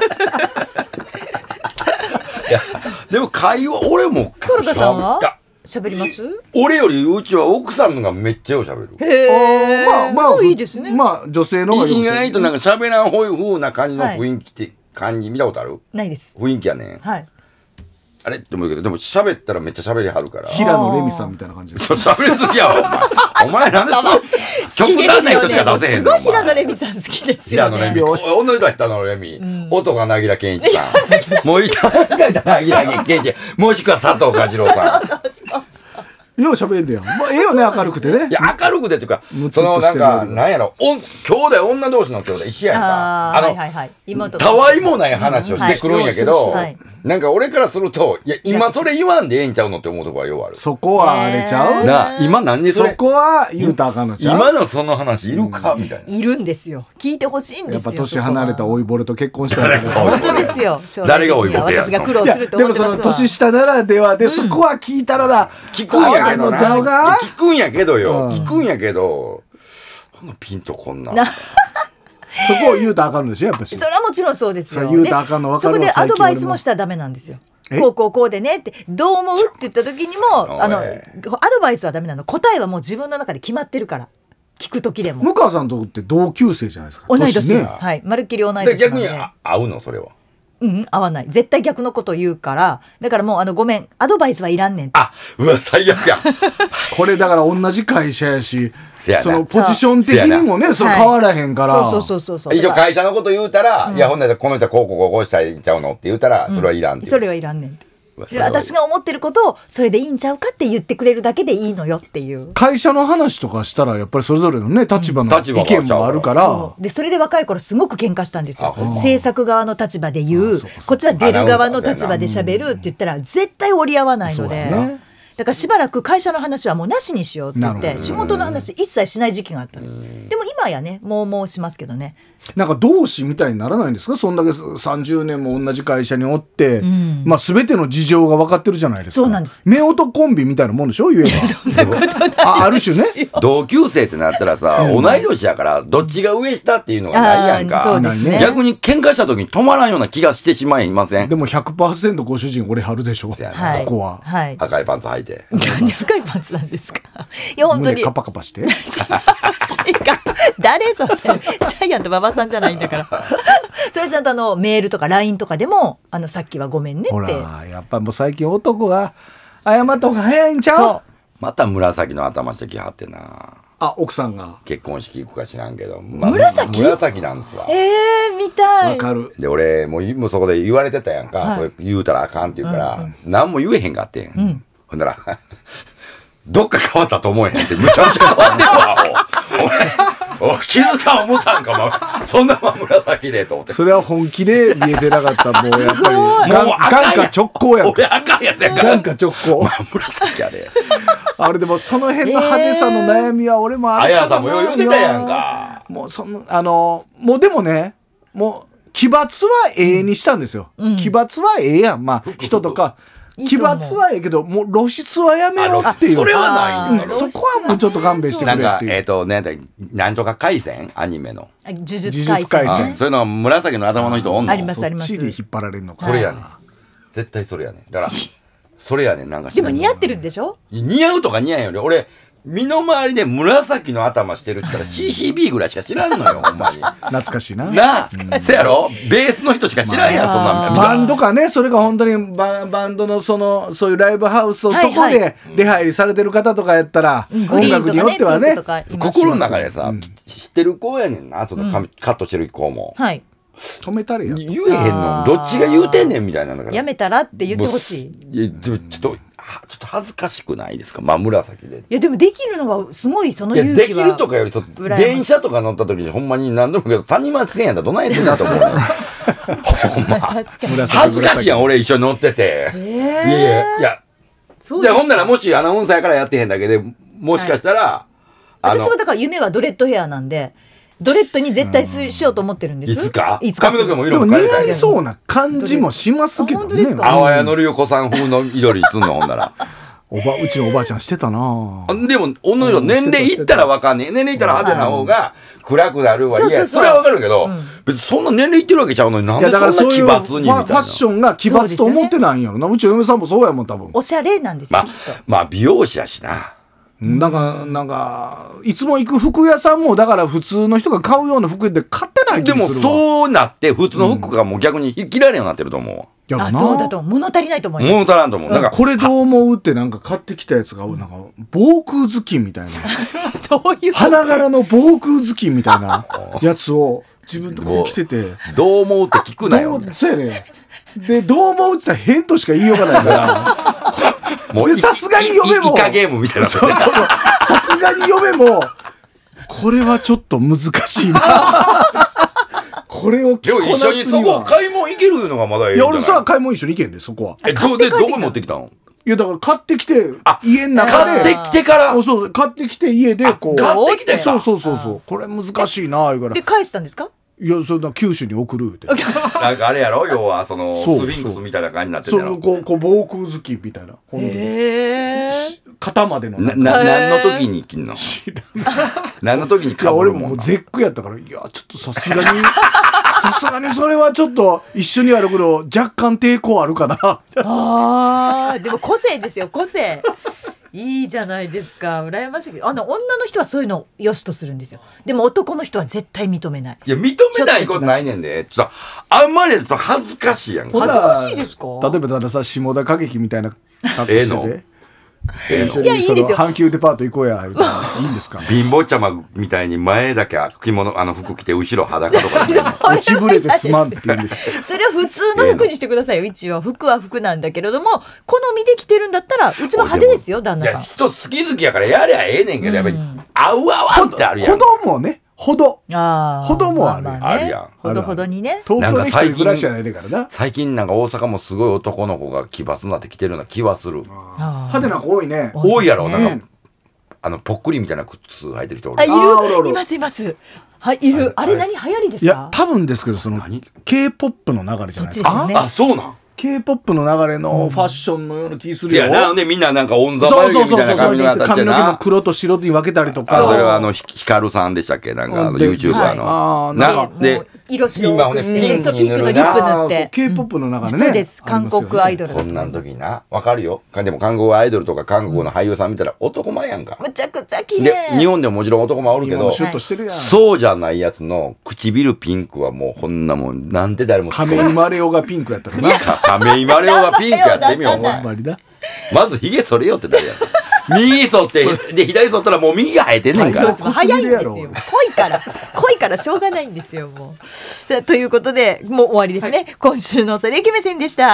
やでも会話俺も黒田さんは。 いや喋ります。 俺よりうちは奥さんのがめっちゃよう喋る。 へえ。まあいいですね。 まあ女性の方が意外となんか喋らんほい風な感じの雰囲気って感じ見たことある？ ないです。 雰囲気やね。 はい。 あれって思うけどでも喋ったらめっちゃ喋りはるから。 平野レミさんみたいな感じです。 そう喋りすぎやわお前。お前なんで極端な人しか出せへんの。 すごい平野レミさん好きですよね。 平野レミ。女の人は平野レミ。音が凪良健一さん。もういた凪良健一。もしくは佐藤蛾次郎さん。 よう喋んでよ。まあええよね明るくてね。 いや明るくてっていうかむつそのなんっとしてるかなんやろ兄弟女同士の兄弟一緒やんか。 はいはいはい。妹。 たわいもない話をしてくるんやけどはい。 なんか俺からするといや今それ言わんでええんちゃうのって思うとこはようある。 そこはあれちゃう。 なあ今何でそれそこは言うたらあかんのちゃう。 今のその話いるかみたいな。 いるんですよ。聞いてほしいんですよ。 やっぱ年離れた老いぼれと結婚したら。 本当ですよ。 誰が老いぼれや私が苦労するとでもその思ってますわ。 年下ならではでそこは聞いたらだ。 聞くんやけどな。 ちゃうか。 聞くんやけどよ。 うん聞くんやけどピンとこんな。 そこを言うたらあかんのでしょやっぱし。 それはもちろんそうですよ。 そう言うたらあかんの分かるわそこでアドバイスもしたらダメなんですよ。こうでねってどう思うって言った時にもアドバイスはダメなの。答えはもう自分の中で決まってるから聞く時でも。 向川さんとって同級生じゃないですか。 同い年です。 ねはい、まるっきり同い年なんで。 逆に合うのそれは。 合わない。絶対逆のことを言うからだからもうごめんアドバイスはいらんねんって。 うわ最悪や。 これだから同じ会社やしせやなそのポジション的にもねその変わらへんからそう一応会社のこと言うたらいやほんならこの人はこうしたらいいんちゃうのって言うたらそれはいらんっていう。 それはいらんねんって。私が思ってることをそれでいいんちゃうかって言ってくれるだけでいいのよっていう。 会社の話とかしたらやっぱりそれぞれのね立場の意見もあるからでそれで若い頃すごく喧嘩したんですよ。制作側の立場で言うこっちは出る側の立場で喋るって言ったら絶対折り合わないのでだからしばらく会社の話はもうなしにしようって言って仕事の話一切しない時期があったんです。でも今やねもうしますけどね。 なんか同志みたいにならないんですか。そんだけ30年も同じ会社におって、まあ全ての事情が分かってるじゃないですか。 そうなんです。 夫婦コンビみたいなもんでしょ言えば。 そんなことないですよ。 ある種ね。 同級生ってなったらさ同い年やからどっちが上下っていうのがないやんか。 そうですね。 逆に喧嘩した時に止まらんような気がしてしまいません。 でも 100% ご主人俺はるでしょ。ここは。 赤いパンツ履いて。 何で赤いパンツなんですか。いや本当に。 胸カパカパして。 誰それ。ジャイアント馬場さんじゃないんだから。それちゃんとメールとか LINE とかでもさっきはごめんねって。 ほらやっぱもう最近男が謝った方が早いんちゃう。 また紫の頭してきはってな。 あ、奥さんが結婚式行くか知らんけど、 紫なんですわ。 見たい。 わかる。 で俺もうそこで言われてたやんか、それ言うたらあかんって言うから何も言えへんかってん。ほんならどっか変わったと思えへんってむちゃむちゃ変わってるわ。お気づか思ったんかも。そんな真紫でと思って。 それは本気で見えてなかった。もうやっぱり眼下直行やん。 俺赤いやつやから。 眼下直行。 真紫やで。 あれでもその辺の派手さの悩みは俺もあるかな。あやさんも言ってたやんか。 もうもうでもね、もう奇抜はええにしたんですよ。奇抜はええやん。まあ人とか。奇抜はええけど、もう露出はやめようっていう。 それはないんだよ。 そこはもうちょっと勘弁してくれっていう。 なんとか回線アニメの。 呪術廻戦。 そういうのは紫の頭の人おんの。 ありますあります。 そっちで引っ張られるのか。 それやねん。絶対それやねん。だから、それやねん、なんか。 でも似合ってるんでしょ？ 似合うとか似合うより、俺、身の回りで紫の頭してるって言ったら CCB ぐらいしか知らんのよ、ほんまに。 懐かしいな。 なあ、せやろベースの人しか知らんやん、そんなバンドかね、それが本当にバンドのそういうライブハウスのとこで出入りされてる方とかやったら、音楽によってはね、 心の中でさ、知ってる子やねんな、そのカットしてる子も。 はい。 止めたれや。 言えへんのどっちが言うてんねんみたいなのから。 やめたらって言ってほしい。 いや、でもちょっと恥ずかしくないですか、真紫で。 いやでもできるのはすごい、その勇気は。 いやできるとかより電車とか乗った時にほんまに何度も言うけど谷町線やったらどないやってんだと思うね。ほんま恥ずかしいやん、俺一緒に乗ってて。いやじゃあほんならもしアナウンサーからやってへんだけでもしかしたら、 私はだから夢はドレッドヘアなんでドレッドに絶対しようと思ってるんです。 いつか髪の毛も色も変えたい。 似合いそうな感じもしますけどね。 淡谷のりお子さん風の緑にすんのほんなら。 うちのおばあちゃんしてたな。 でも女の人年齢いったらわかんねえ。年齢いったら派手な方が暗くなるわ。いやそれはわかるけど、別にそんな年齢いってるわけちゃうのになんでそんな奇抜にみたいな。 ファッションが奇抜と思ってないんやろな。うちの嫁さんもそうやもん多分。 おしゃれなんですよ。 まあ美容師やしな。 なんかいつも行く服屋さんもだから普通の人が買うような服で買ってない気がするわ。 でもそうなって普通の服がもう逆に着られるようになってると思うわ。 そうだと物足りないと思います。 物足らんと思う。 なんかこれどう思うってなんか買ってきたやつがなんか防空頭巾みたいなどういう花柄の防空頭巾みたいなやつを自分でこう着ててどう思うって聞くなよ。 そうやね。でどう思うって言ったら変としか言いようがないからもうさすがに嫁もイカゲームみたいな。 さすがに嫁もこれはちょっと難しいな。これをでも一緒にそこ買い物行けるのがまだいいんじゃない。 いや俺さ買い物一緒に行けんでそこは。 どこ持ってきたの。 いやだから買ってきて家の中で買ってきてからそう買ってきて家でこう買ってきてそうこれ難しいな言うからで返したんですか。 いやそれだ九州に送るってなんかあれやろ要はそのスフィンクスみたいな感じになってるやろ。 こう防空頭巾みたいな肩までの何の時に着んの。何の時にかぶるもん。 俺も絶句やったからいやちょっとさすがにそれはちょっと一緒に歩くの若干抵抗あるかな。 でも個性ですよ個性。いいじゃないですか羨ましい。女の人はそういうのを良しとするんですよ。でも男の人は絶対認めない。 いや認めないことないねんで。ちょっとあんまりやると恥ずかしいやん。 恥ずかしいですか。 例えばたださ下田歌劇みたいな格好してて。 いやいいですよ。 阪急デパート行こうやみたいな。いいんですか。 貧乏ちゃまみたいに前だけ着物服着て後ろ裸とか落ちぶれてすまんって言うんです。 それは普通の服にしてくださいよ。一応服は服なんだけれども好みで着てるんだったらうちも派手ですよ旦那さん。 いや人好きやからやりゃええねんけどやっぱり合う合わんってあるやん。 ほどもねほどもあるやん。 ほどほどにね。 東京で一人暮らしじゃないからな。 最近なんか大阪もすごい男の子が奇抜になってきてるような気はする。 派手な子多いね。 多いやろ。なんかぽっくりみたいな靴履いてる人おる。 いますはいいる。あれ何流行りですか。 いや多分ですけどその K-POP の流れじゃないですか。 あそうなん。 K-POP の流れのファッションのような気するよ。 いやなんでみんななんかオンザ眉毛みたいな髪の形髪の毛も黒と白に分けたりとか。 それはヒカルさんでしたっけなんかYouTuber の。 で色白くしてピンクのリップ塗って。 K-POP の中でね。 そうです韓国アイドル。 そんな時なわかるよ。でも韓国アイドルとか韓国の俳優さん見たら男前やんか。 むちゃくちゃ綺麗。 日本でももちろん男前おるけどそうじゃないやつの唇ピンクはもうこんなもんなんで誰も。 亀井マレオがピンクやったかな。 亀井マレオがピンクやってみよう。 ほんまにな。 まずヒゲそれよって誰やった。 右沿ってで左沿ったらもう右が生えてんねんから。 早いんですよ。濃いからしょうがないんですよもう。ということでもう終わりですね、はい、今週のそれイケメセンでした。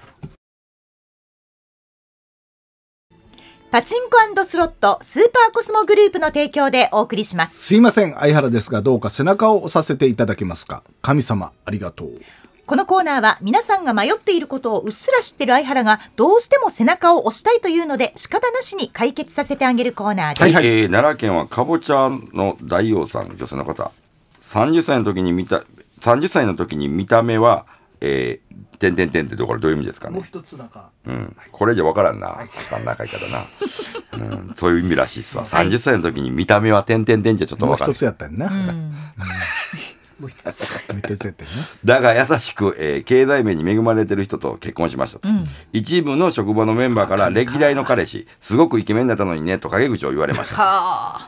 パチンコ&スロットスーパーコスモグループの提供でお送りします。 すいません相原ですが、どうか背中を押させていただけますか。神様ありがとう。 このコーナーは皆さんが迷っていることをうっすら知ってる相原がどうしても背中を押したいというので仕方なしに解決させてあげるコーナーです。 はい、奈良県はかぼちゃの大王さん、女性の方。30歳の時に見た目はてんてんてんってところどういう意味ですかね。 もう一つ中、 これじゃ分からんな、さん長いからな、そういう意味らしいっすわ。30歳の時に見た目はてんてんてんじゃちょっと分からん。 もう一つやったんな、もう一つやったんな。 だが優しく、経済面に恵まれてる人と結婚しましたと、一部の職場のメンバーから歴代の彼氏すごくイケメンだったのにねと陰口を言われました。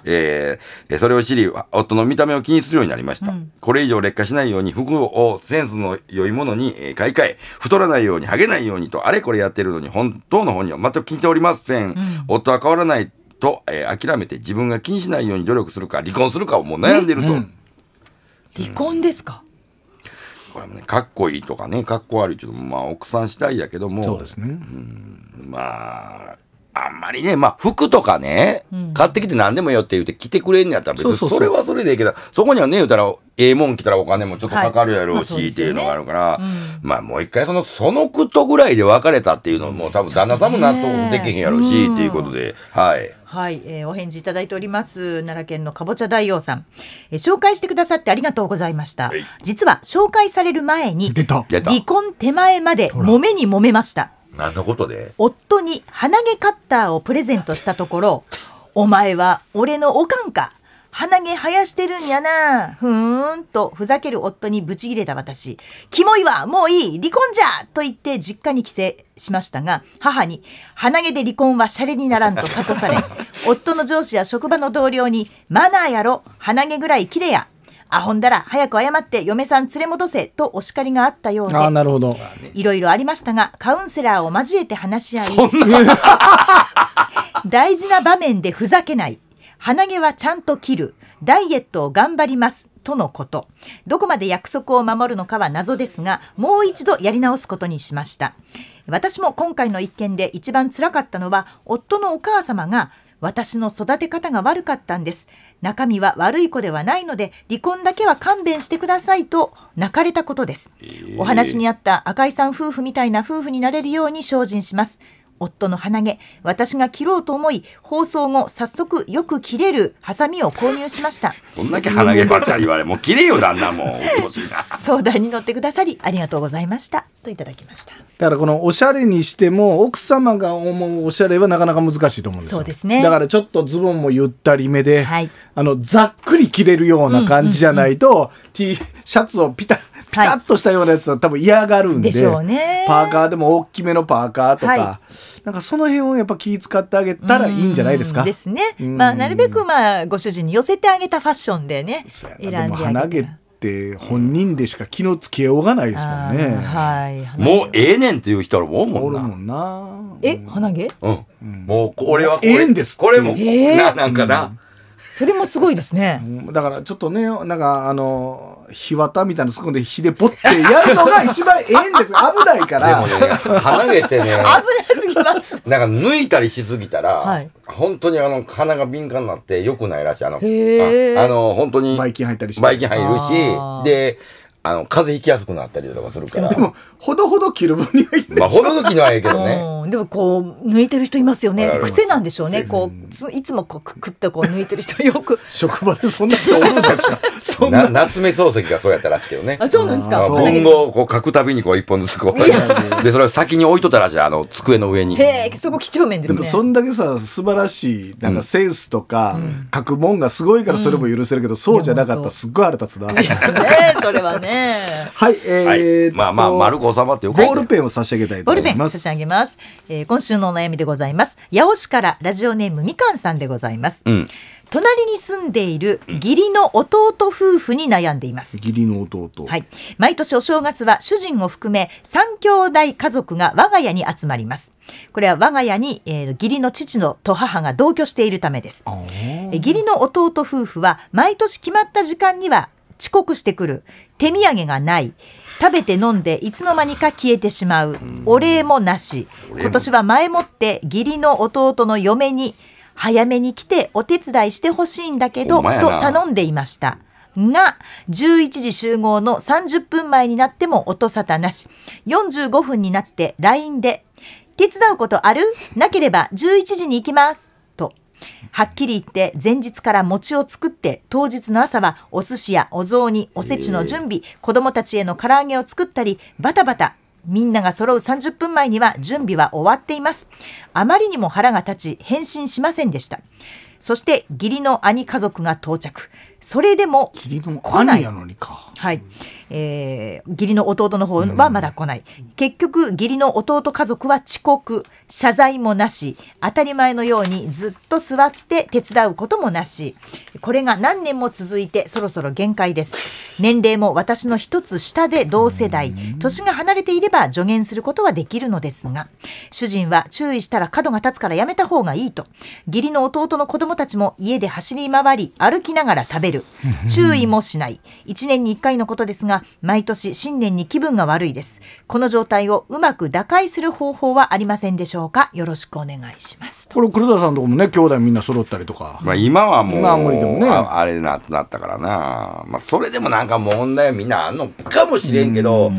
それを知り夫の見た目を気にするようになりました。これ以上劣化しないように服をセンスの良いものに買い替え、太らないようにハゲないようにとあれこれやってるのに本当の本人は全く気にしておりません。夫は変わらないと、諦めて自分が気にしないように努力するか離婚するかをもう悩んでいると。 離婚ですか。 これもね、かっこいいとかね、かっこ悪いちょっと奥さん次第やけども、 そうですね、 あんまりね、服とかね、買ってきて何でもよって言って着てくれんのやったら別にそれはそれでいいけど、そこにはね言うたらもん着たらお金もちょっとかかるやろうし、っていうのがあるから、もう一回そのことぐらいで別れたっていうのも多分旦那さんも納得できへんやろうし、っていうことで、 はい、お返事いただいております。奈良県のかぼちゃ大王さん、紹介してくださってありがとうございました。実は紹介される前に離婚手前まで揉めに揉めました。 何のことで？ 夫に鼻毛カッターをプレゼントしたところお前は俺のおかんか、鼻毛生やしてるんやな、ふーんとふざける夫にブチギレた私、キモいわ、もういい、離婚じゃと言って実家に帰省しましたが、母に鼻毛で離婚はシャレにならんと諭され夫の上司や職場の同僚にマナーやろ、鼻毛ぐらいきれや、あほんだら早く謝って嫁さん連れ戻せとお叱りがあったようで、 なるほど、 いろいろありましたがカウンセラーを交えて話し合い大事な場面でふざけない、鼻毛はちゃんと切る、ダイエットを頑張りますとのこと。どこまで約束を守るのかは謎ですが、もう一度やり直すことにしました。私も今回の一件で一番辛かったのは夫のお母様が私の育て方が悪かったんです。中身は悪い子ではないので離婚だけは勘弁してくださいと泣かれたことです。お話にあった赤井さん夫婦みたいな夫婦になれるように精進します。夫の鼻毛、私が切ろうと思い放送後早速よく切れるハサミを購入しました。 こんだけ鼻毛ばっちゃ言われもう切れよ旦那も相談に乗ってくださりありがとうございましたといただきました。 だからこのおしゃれにしても奥様が思うおしゃれはなかなか難しいと思うんですよ。 そうですね。 だからちょっとズボンもゆったりめで、ざっくり着れるような感じじゃないと、T シャツをピタッとしたようなやつは多分嫌がるん でしょうね。 パーカーでも大きめのパーカーとか、なんかその辺をやっぱ気遣ってあげたらいいんじゃないですか。 ですね。なるべくご主人に寄せてあげたファッションでね選んであげて。 鼻毛って本人でしか気のつけようがないですもんね。 もうええねんっていう人もおるもんな。 鼻毛？ もう俺はええんですこれもなんかな。 それもすごいですね。 だからちょっとね、なんか火綿みたいなの突っ込んで火でポッてやるのが一番ええんです。危ないから。 でもね、鼻毛ってね危なすぎます。 なんか抜いたりしすぎたら、本当に鼻が敏感になって良くないらしい。本当にばい菌入ったりして、 ばい菌入るし、で風邪ひきやすくなったりとかするから。 でもほどほど切る分にはいいんでしょ。 ほどほど切るのはいいけどね。 でもこう抜いてる人いますよね。癖なんでしょうね。こういつもこうくってこう抜いてる人よく職場でそんな人おるんですか。そんな夏目漱石がそうやったらしいけどね。 そうなんですか。 文豪をこう書くたびにこう一本ずつこうでそれを先に置いとったらしい、机の上に。 へえ、そこ几帳面ですね。 でもそんだけさ素晴らしいなんかセンスとか書くもんがすごいからそれも許せるけど、そうじゃなかったらすっごい腹立つな。 ですね。それはね。 はい、 丸く収まってよかった。 ボールペンを差し上げたいと思います。 ボールペン差し上げます。 今週のお悩みでございます。八尾市からラジオネームみかんさんでございます、隣に住んでいる義理の弟夫婦に悩んでいます。 義理の弟、 はい、毎年お正月は主人を含め3兄弟家族が我が家に集まります。これは我が家に、義理の父と母が同居しているためです。義理の弟夫婦は毎年決まった時間には遅刻してくる、手土産がない、食べて飲んでいつの間にか消えてしまう、お礼もなし。今年は前もって義理の弟の嫁に早めに来てお手伝いしてほしいんだけどと頼んでいましたが、11時集合の30分前になっても音沙汰なし。45分になって LINE で手伝うことある？なければ11時に行きますと。はっきり言って前日から餅を作って、当日の朝はお寿司やお雑煮、おせちの準備、子供たちへの唐揚げを作ったり、バタバタみんなが揃う30分前には準備は終わっています。あまりにも腹が立ち返信しませんでした。そして義理の兄家族が到着。それでも義理の兄やのにか。 はい、義理の弟の方はまだ来ない、結局義理の弟家族は遅刻、謝罪もなし、当たり前のようにずっと座って手伝うこともなし。これが何年も続いてそろそろ限界です。年齢も私の一つ下で同世代、年が離れていれば助言することはできるのですが、主人は注意したら角が立つからやめた方がいいと。義理の弟の子供たちも家で走り回り歩きながら食べる、注意もしない。1年に1回のことですが、毎年新年に気分が悪いです。この状態をうまく打開する方法はありませんでしょうか。よろしくお願いしますと。 これ黒田さんとこもね、兄弟みんな揃ったりとか、 今はもう今は無理でもね、 あれなったからな、それでもなんか問題はみんなあんのかもしれんけど、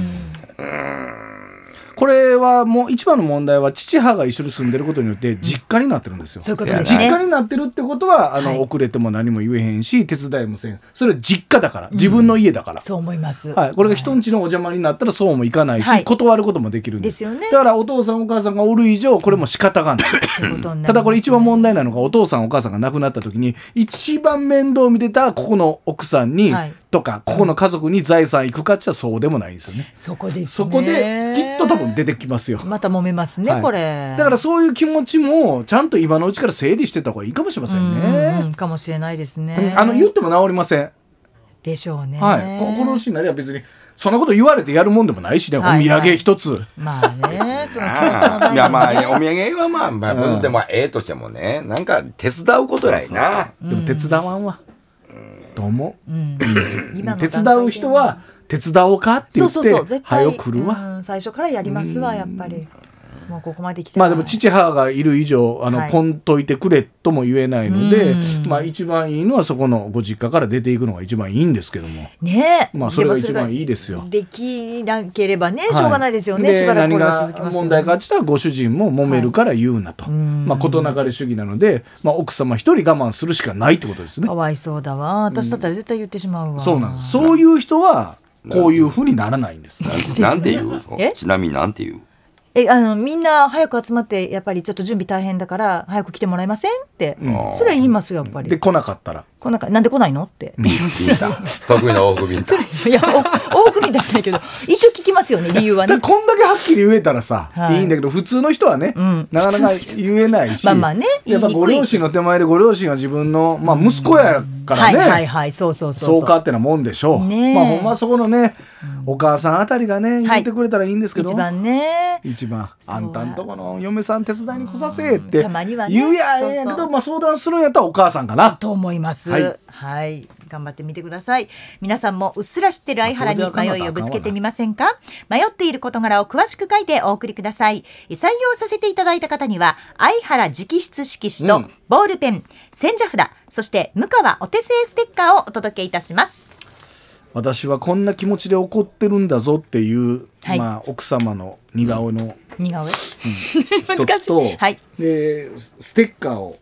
これはもう一番の問題は父母が一緒に住んでることによって実家になってるんですよ。 そういうことですね。 実家になってるってことは遅れても何も言えへんし、手伝いもせん。それは実家だから、自分の家だから、 そう思います、 これが人ん家のお邪魔になったらそうもいかないし、断ることもできるんです。 ですよね。 だからお父さんお母さんがおる以上これも仕方がないただこれ一番問題なのが、お父さんお母さんが亡くなった時に一番面倒見てたここの奥さんに、とかここの家族に財産いくかって言ったらそうでもないんですよね。 そこですね。 そこできっと多分出てきますよ。 また揉めますね、これ。 だからそういう気持ちもちゃんと今のうちから整理してた方がいいかもしれませんね。 かもしれないですね。 言っても治りませんでしょうね。 心のしになりは別にそんなこと言われてやるもんでもないしね、お土産一つ。 まあね、その気持ちもない。 いやお土産はでもとしてもね、なんか手伝うことないな。 でも手伝わんわ。どうも。手伝う人は手伝おうかって言って早く来るわ。 最初からやりますわ、やっぱり。もうここまで来て。 でも父母がいる以上こんといてくれとも言えないので、一番いいのはそこのご実家から出ていくのが一番いいんですけどもね。 それが一番いいですよ。 できなければね、しょうがないですよね。しばらくこれは続きますよね。 何が問題かって言ったらご主人も揉めるから言うなと、事なかれ主義なので、奥様一人我慢するしかないってことですね。 かわいそうだわ。私だったら絶対言ってしまうわ。 そうなんです。そういう人はこういうふうにならないんです。 なんて言う？ちなみになんて言う？ みんな早く集まってやっぱりちょっと準備大変だから早く来てもらえませんって、それは言いますよ、やっぱり。 で来なかったらなんで来ないのって得意な往復便それいや往復便出したいけど一応聞きますよね、理由はね。 こんだけはっきり言えたらさ、いいんだけど、普通の人はね、なかなか言えないし、やっぱご両親の手前でご両親は自分の息子やからね、そうかってなもんでしょう。ほんまそこのね、お母さんあたりがね言ってくれたらいいんですけど、 一番ね、 あんたんとこの嫁さん手伝いに来させって言うやええんやけど、相談するんやったらお母さんかなと思います。はい、頑張ってみてください。皆さんもうっすら知ってる相原に迷いをぶつけてみませんか。迷っている事柄を詳しく書いてお送りください。採用させていただいた方には相原直筆色紙とボールペン、千社札、そして向川お手製ステッカーをお届けいたします。 私はこんな気持ちで怒ってるんだぞっていう、奥様の似顔の似顔絵、 難しい。でステッカーを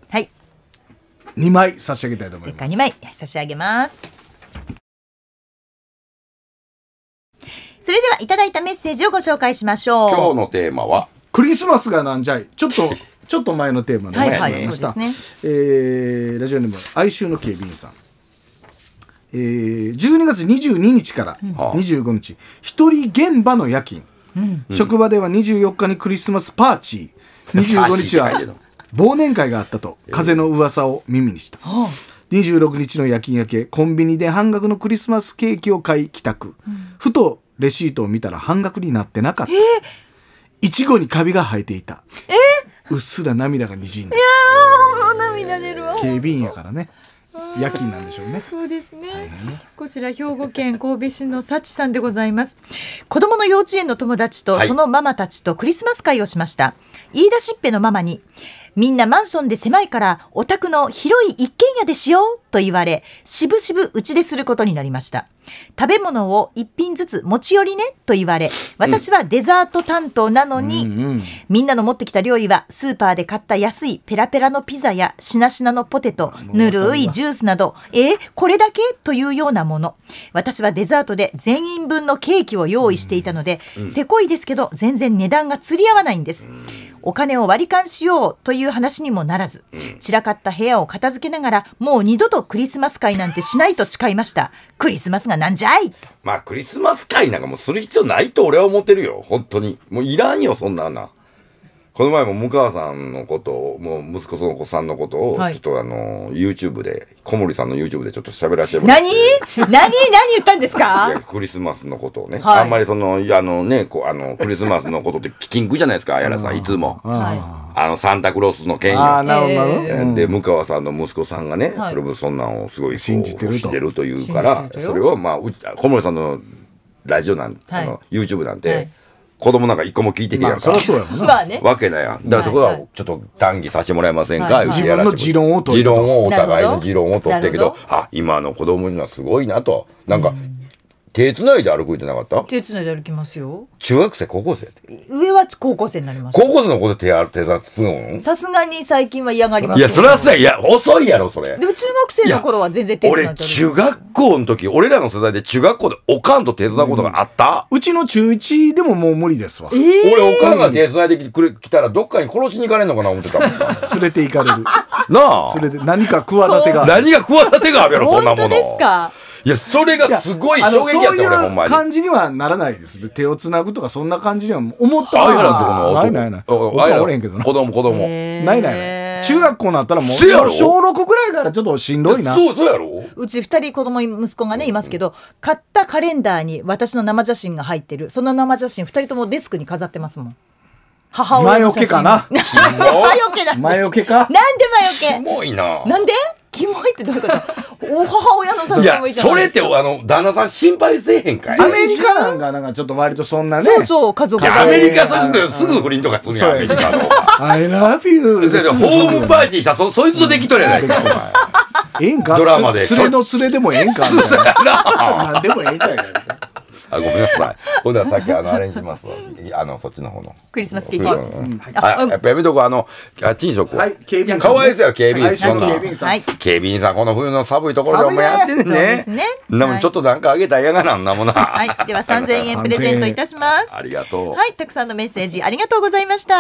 2枚差し上げたいと思います。 ステッカー2枚差し上げます。それではいただいたメッセージをご紹介しましょう。 今日のテーマはクリスマスがなんじゃい。ちょっと前のテーマでお願いしました。ラジオネーム哀愁の警備員さん。12月22日から25日、一人現場の夜勤職場では24日にクリスマスパーチー、25日は忘年会があったと風の噂を耳にした。26日の夜勤明け、コンビニで半額のクリスマスケーキを買い帰宅、ふとレシートを見たら半額になってなかった。いちごにカビが生えていた。うっすら涙がにじんで。 いやー、涙出るわ。 警備員やからね、夜勤なんでしょうね。 そうですね。こちら兵庫県神戸市の幸さんでございます。子供の幼稚園の友達とそのママたちとクリスマス会をしました。言い出しっぺのママに、みんなマンションで狭いからお宅の広い一軒家でしようと言われ、しぶしぶうちですることになりました。食べ物を一品ずつ持ち寄りねと言われ、私はデザート担当なのに、みんなの持ってきた料理はスーパーで買った安いペラペラのピザやしなしなのポテト、ぬるいジュースなど、これだけというようなもの。私はデザートで全員分のケーキを用意していたので、せこいですけど全然値段が釣り合わないんです。お金を割り勘しようという話にもならず、散らかった部屋を片付けながら、もう二度とクリスマス会なんてしないと誓いました。クリスマスがなんじゃい。 まあクリスマス会なんかもうする必要ないと俺は思ってるよ。本当にもういらんよそんなな。この前も向川さんのことを、もう息子の子さんのことを、ちょっとYouTube で、小森さんの YouTube でちょっと喋らせてもらって。 何言ったんですか？ いや、クリスマスのことをね。あんまりクリスマスのことって聞きにくいじゃないですか、あやらさん、いつも。サンタクロースの件よ。で、向川さんの息子さんがね、そんなんをすごい信じてるというから、それを、まあ、小森さんのラジオなんて、YouTube なんて、子供なんか一個も聞いてけやんか。 そりゃそうやもんな。 まあね。 わけないやん。だからそこはちょっと談義させてもらえませんか。 自分の持論を取る。 お互いの持論を取ってけど、今の子供にはすごいなと。なんか、手つないで歩くってなかった？ 手つないで歩きますよ。 中学生、高校生？ 上は高校生になります。 高校生の子で手つの？ さすがに最近は嫌がります。 いや、それはさ、いや、遅いやろ、それ。 でも中学生の頃は全然手伝って。 俺、中学校の時、俺らの世代で中学校でおかんと手伝うことがあった？ うちの中1でももう無理ですわ。 俺、おかんが手伝いで来たら、どっかに殺しに行かれんのかな思ってたもん。 連れて行かれる。 なあ。 それで何か企てが。 何が企てがあるやろ、そんなもの。 本当ですか？ いや、それがすごい衝撃やった、俺、ほんまに。 感じにはならないです。手をつなぐとか、そんな感じには思ったあいらんとこのない。 おれへんけどな。子供。 ない。中学校になったらもう、小6ぐらいからちょっとしんどいな。 そうやろ？ うち2人子供息子がねいますけど、買ったカレンダーに私の生写真が入ってる。その生写真2人ともデスクに飾ってますもん。母親の写真。 魔除けかな。魔除けか。 なんで魔除け？ キモいな。 なんで？キモいってどういうこと？お母親の写真もいいじゃないですか。 それって旦那さん心配せえへんかい？ アメリカなんかちょっと割とそんなね。 そう家族で。 アメリカすぐ不倫とかするやん、アメリカの。 I love you。 ホームパーティーしたそいつとできとるやないか、 ええんか？ ドラマで。 連れの連れでもええんか？なんでもええんかい。 ごめんなさい。ほんではさっきあれにしますわ。そっちの方の。 クリスマスケーキ。 やっぱやめとこあっちにしとこう。かわいそうや、警備員さん。警備員さん、この冬の寒いところでお前やってんね。ちょっとなんかあげたら嫌がなんなもな。 はい。では3000円プレゼントいたします。 ありがとう。 はい。たくさんのメッセージありがとうございました。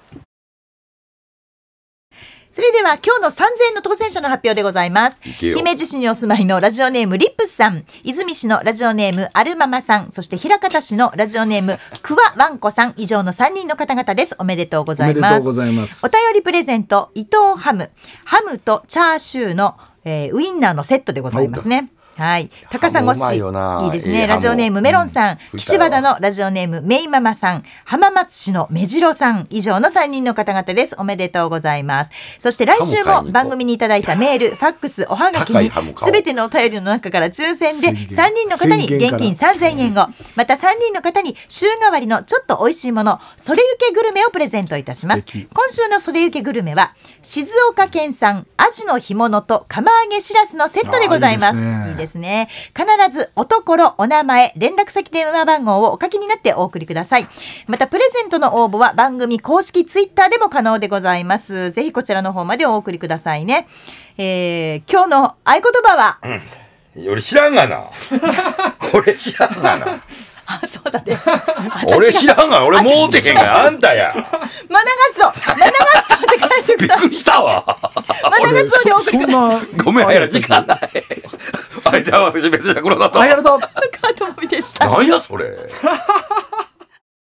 それでは今日の3000円の当選者の発表でございます。姫路市にお住まいのラジオネームリップスさん、泉市のラジオネームアルママさん、そして枚方市のラジオネームクワワンコさん、以上の3人の方々です。おめでとうございます。お便りプレゼント、伊藤ハムとチャーシューの、ウインナーのセットでございますね。はい。高砂市。いいですね。ラジオネームメロンさん。岸和田のラジオネームメイママさん。浜松市の目白さん。以上の3人の方々です。おめでとうございます。そして来週も番組にいただいたメール、ファックス、おはがきに、すべてのお便りの中から抽選で3人の方に現金3000円を、また3人の方に週替わりのちょっと美味しいもの、それゆけグルメをプレゼントいたします。今週のそれゆけグルメは、静岡県産アジの干物と釜揚げしらすのセットでございます。いいですね。必ずおところ、お名前、連絡先、電話番号をお書きになってお送りください。またプレゼントの応募は番組公式ツイッターでも可能でございます。ぜひこちらの方までお送りくださいね。今日の合言葉は、 俺知らんがな。俺知らんがな。 そうだね。 俺知らんがな。俺もうてへんがあんたや。 マナガツオって書いてください。 びっくりしたわ。 マナガツオでお送りください。 ごめん、時間ない。相手合わせし別じゃ黒だと。 あやると。 カートモミでした。 なんやそれ。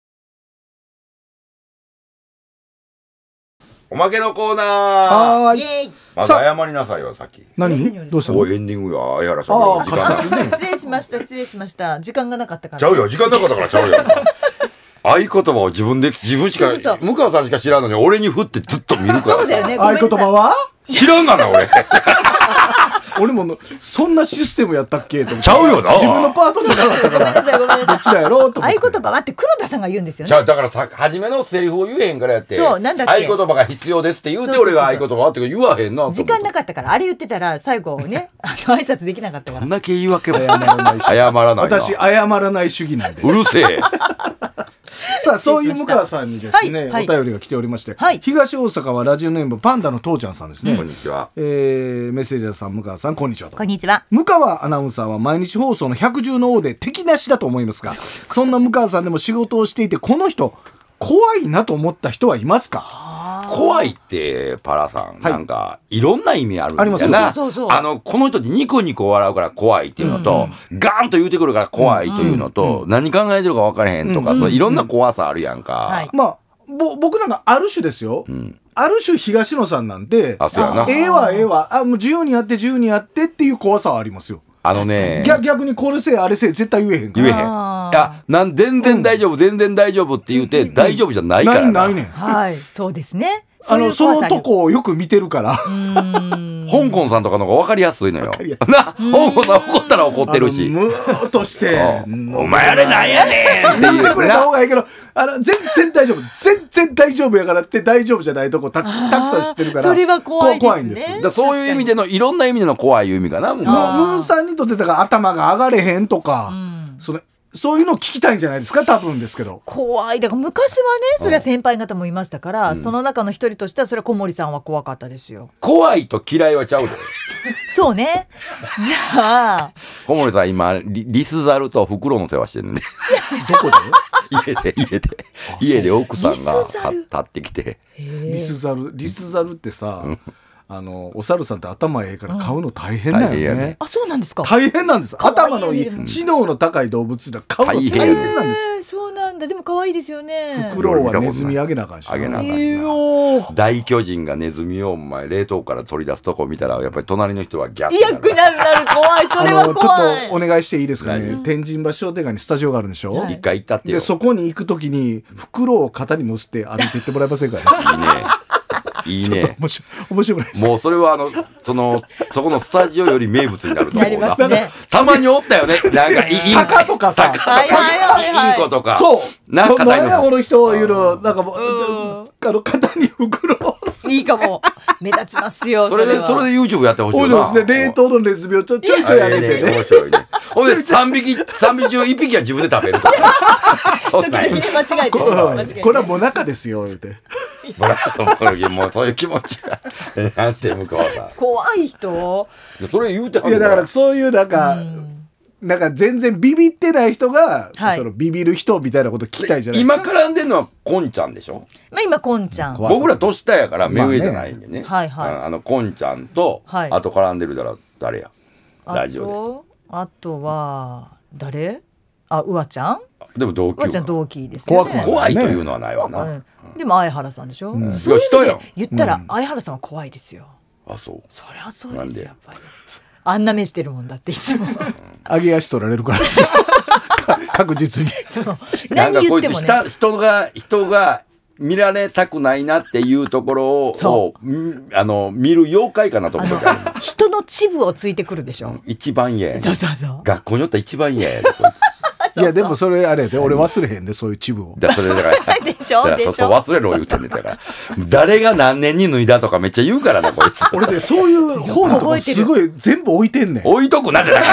おまけのコーナー。 はーい。 まず謝りなさいよ、さっき。 何どうしたの？ おい、エンディングや、相原さんの時間が。 失礼しました失礼しました。時間がなかったから。 ちゃうよ、時間なかったからちゃうよ。合言葉を自分しか、向川さんしか知らんのに俺に振ってずっと見るから。 そうだよね。 合言葉は？ 知らんがな、俺。 俺もそんなシステムやったっけと。 ちゃうよな。 自分のパートじゃなかったから。 ごめんなさい。 どっちだやろうと。 合言葉はって黒田さんが言うんですよね。 じゃあだから初めのセリフを言えへんからやって。 そう、なんだっけ。 合言葉が必要ですって言うて俺が合言葉はって言わへんな。 時間なかったからあれ言ってたら最後ね挨拶できなかったから。 こんだけ言い訳も謝らないし。 謝らないな。 私謝らない主義なんで。 うるせえ。 さあそういう向川さんにですね、お便りが来ておりまして、東大阪はラジオネームパンダの父ちゃんさんですね。 こんにちは。 メッセージャーさん、向川さんこんにちはと。 こんにちは。 向川アナウンサーは毎日放送の百獣の王で敵なしだと思いますが、そんな向川さんでも仕事をしていてこの人怖いなと思った人はいますか？ 怖いってパラさん、なんかいろんな意味あるんだよな。 ありますよ。 この人ってニコニコ笑うから怖いっていうのと、ガーンと言うてくるから怖いというのと、何考えてるか分からへんとか、そういろんな怖さあるやんか。 まあ僕なんかある種ですよ。ある種東野さんなんで、ええわもう自由にやってっていう怖さはありますよ。逆にこれせえあれせえ絶対言えへんから。 言えへん。いや、全然大丈夫って言うて大丈夫じゃないからな。 ないねん。 はい、そうですね。 そのとこをよく見てるから。 香港さんとかの方が分かりやすいのよ。な、香港さん怒ったら怒ってるし。 ムーッとして、 お前あれなんやねんって言ってくれた方がいいけど、全然大丈夫やからって大丈夫じゃないとこたくさん知ってるから。 それは怖いですね。 そういう意味でのいろんな意味での怖い意味かな。ムーさんにとってだから頭が上がれへんとか、そういうのを聞きたいんじゃないですか、多分ですけど。 怖い。だから昔はね、それは先輩方もいましたから、その中の一人としてはそれは小森さんは怖かったですよ。 怖いと嫌いはちゃうで。 そうね。じゃあ小森さん今リスザルとフクロウの世話してるんで。 どこで？ 家で奥さんが立ってきて。 リスザルってさ、お猿さんって頭ええから飼うの大変だよね。 あ、そうなんですか。 大変なんです。頭のいい知能の高い動物だ飼うの大変なんです。 そうなんだ。でも可愛いですよね。 フクロウはネズミあげなあかんし。 大巨人がネズミを冷凍から取り出すとこ見たらやっぱり隣の人はギャッとなる怖い。それは怖い。 ちょっとお願いしていいですかね。天神橋商店街にスタジオがあるんでしょ。 一回行ったってよ。 でそこに行くときにフクロウを肩に乗せて歩いていってもらえませんかね。 いいね。 面白くないですか。 もうそれはそこのスタジオより名物になると思うな。 なりますね。 たまにおったよね。なんか鷹とかさ、 いい子とか。 そう。 なんか何やこの人いるなんか肩にフクロウ。いいかも。目立ちますよ。 それで YouTube やってほしいな。 冷凍のネズミをちょいちょいあげてね。 面白いね。ほんで3匹中1匹は自分で食べるとか。 そんなに間違えて。 これはもなかですよって。 もうそういう気持ちがなんて向川さん怖い人それ言うてはる。 いやだからそういうなんか全然ビビってない人がそのビビる人みたいなこと聞きたいじゃないですか。 今絡んでんのはこんちゃんでしょ。 今こんちゃん僕ら年下やから目上じゃないんでね。こんちゃんとあと絡んでるだら誰やラジオで。 あとは誰？うわちゃん。 でも同期。 うわちゃん同期ですよね。怖いというのはないわな。 でも相原さんでしょ。 そういうの言ったら相原さんは怖いですよ。 あ、そう。 そりゃそうですよ。やっぱりあんな目してるもんだっていつも。 上げ足取られるからですよ。確実に。 なんかこいつ人が見られたくないなっていうところを見る妖怪かなと思って。 人の恥部をついてくるでしょ。 一番嫌や。学校によったら一番嫌や。 いやでもそれあれで俺忘れへんでそういうチブを。 それだからでしょ忘れろ言ってんねんだから。誰が何年に脱いだとかめっちゃ言うからなこいつ。 俺でそういう本とかすごい全部置いてんねん。 置いとくなってだから。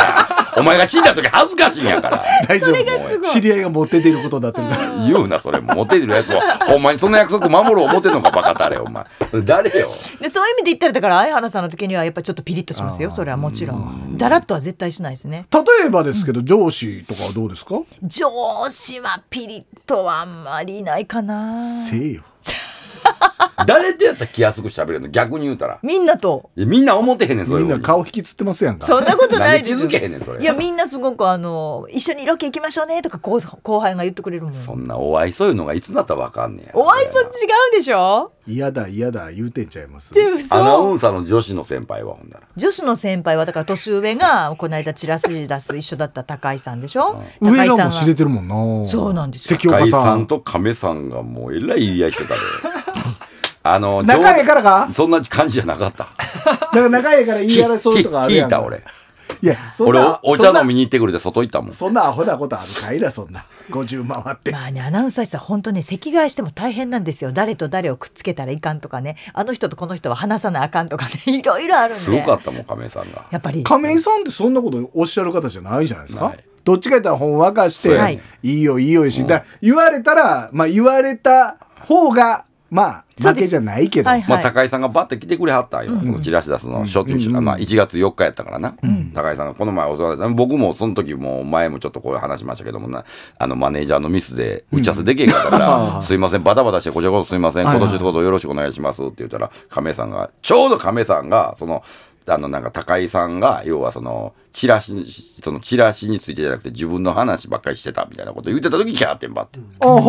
お前が死んだ時恥ずかしいんやから。 大丈夫。知り合いが持って出ることだってるから。 言うなそれ持って出るやつはほんまにその約束守ろう思ってんのかバカたれお前。誰よ。 でそういう意味で言ったらだから相原さんの時にはやっぱちょっとピリッとしますよ。それはもちろん。だらっとは絶対しないですね。 例えばですけど上司とかはどうですか。 上司はピリッとはあんまりいないかな。 せえよ。 誰とやったら気安く喋れるの？逆に言うたらみんなと。 みんな思ってへんねん。それみんな顔引きつってますやんか。 そんなことないですよ。 気づけへんねんそれ。 いやみんなすごく一緒にロケ行きましょうねとか後輩が言ってくれるもん。 そんなお愛想いうのがいつになったらわかんねや。 お愛想違うでしょ。 嫌だ嫌だ言うてんちゃいます。 アナウンサーの女子の先輩はほんなら。 女子の先輩はだから年上がこの間チラシ出す一緒だった高井さんでしょ。 上がもう知れてるもんな。 そうなんですよ。 関岡さんと亀さんがもうえらい言い合いしてたで。 仲ええからか。 そんな感じじゃなかった。 だから仲ええから言い争いとかあるやん。 引いた俺。 いや俺お茶飲みに行ってくれて外行ったもん。 そんなアホなことあるかいなそんな50回って。 まあねアナウンサー室は本当ね席替えしても大変なんですよ。誰と誰をくっつけたらいかんとかね、あの人とこの人は話さなあかんとかね、いろいろあるんで。 すごかったもん亀井さんが。 やっぱり亀井さんってそんなことおっしゃる方じゃないじゃないですか。どっちか言ったらほんわかして、はい、いいよいいよし、だ言われたらまあ言われた方がまあ負けじゃないけど、 まあ高井さんがバッて来てくれはったんよ。そのチラシ出すの初期まあ1月4日やったからな。高井さんがこの前お世話になって、僕もその時も前もちょっとこう話しましたけどもな、マネージャーのミスで打ち合わせできへんかったからすいませんバタバタしてこちらこそすいません今年のことよろしくお願いしますって言ったら、亀さんがちょうど亀さんがそのなんか高井さんが要はそのチラシについてじゃなくて自分の話ばっかりしてたみたいなこと言ってた時キャーってんばって。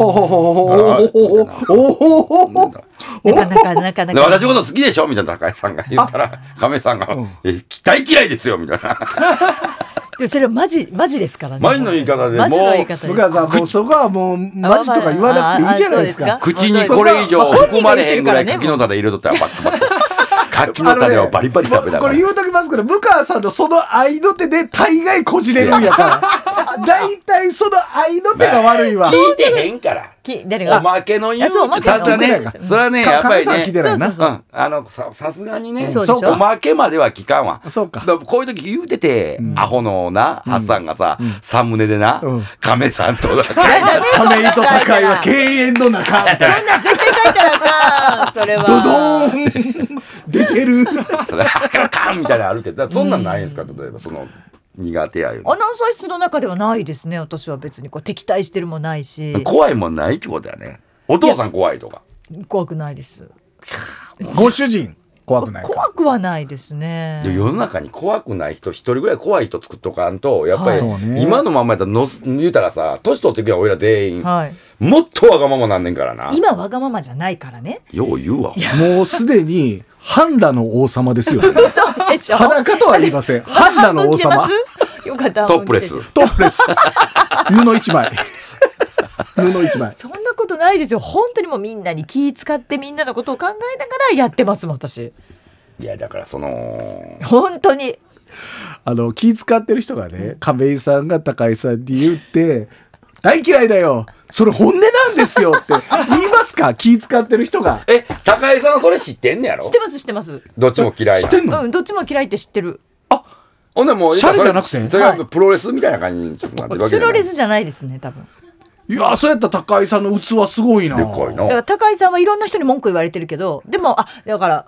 なかなか私のこと好きでしょみたいな高井さんが言ったら亀さんが大嫌いですよみたいな。 でもそれはマジですからね。 マジの言い方でもう向川さんもうそこはもうマジとか言わなくていいじゃないですか。 口にこれ以上含まれへんぐらい柿の種入れとったらバックバック。柿の種をバリバリ食べたから。 これ言うときますけど、向川さんのその愛の手で大概こじれるんやから大体その愛の手が悪いわ。 聞いてへんからおまけの言うってさすがね、それはねやっぱりねさすがにねおまけまでは聞かんわ。 そうかこういう時言うててアホのなハッサンがさサムネでな亀さんと亀井と高井は敬遠の中そんな絶対書いたらあかん。それはドドーン出てるそれあかんみたいなのあるけど、そんなんないんですか。例えばその苦手やよ。 アナウンサー室の中ではないですね。私は別にこう敵対してるもないし。 怖いもんないってことだよね。お父さん怖いとか。 怖くないです。 ご主人怖くないか。 怖くはないですね。 世の中に怖くない人一人ぐらい怖い人作っとかんとやっぱり、今のままやったら言うたらさ年取ってくるやん俺ら全員、もっとわがままなんねんからな。 今わがままじゃないからね。 よう言うわ。 もうすでに半裸の王様ですよね。 そうでしょ。 裸とは言いません。半裸の王様。 よかったトップレス布一枚布一枚。 そんなことないですよ。本当にもうみんなに気使ってみんなのことを考えながらやってますもん私。 いやだからその本当に気使ってる人がね、亀井さんが高井さんに言って大嫌いだよそれ本音なんですよって言いますか。気使ってる人が。 高井さんはそれ知ってんねやろ。 知ってます知ってます。 どっちも嫌い。 知ってんの。 どっちも嫌いって知ってる。 ほんでもうシャレじゃなくてそれはプロレスみたいな感じになってるわけじゃない。 プロレスじゃないですね多分。 いやそうやったら高井さんの器すごいな。 でかいな。 だから高井さんはいろんな人に文句言われてるけど、でもだから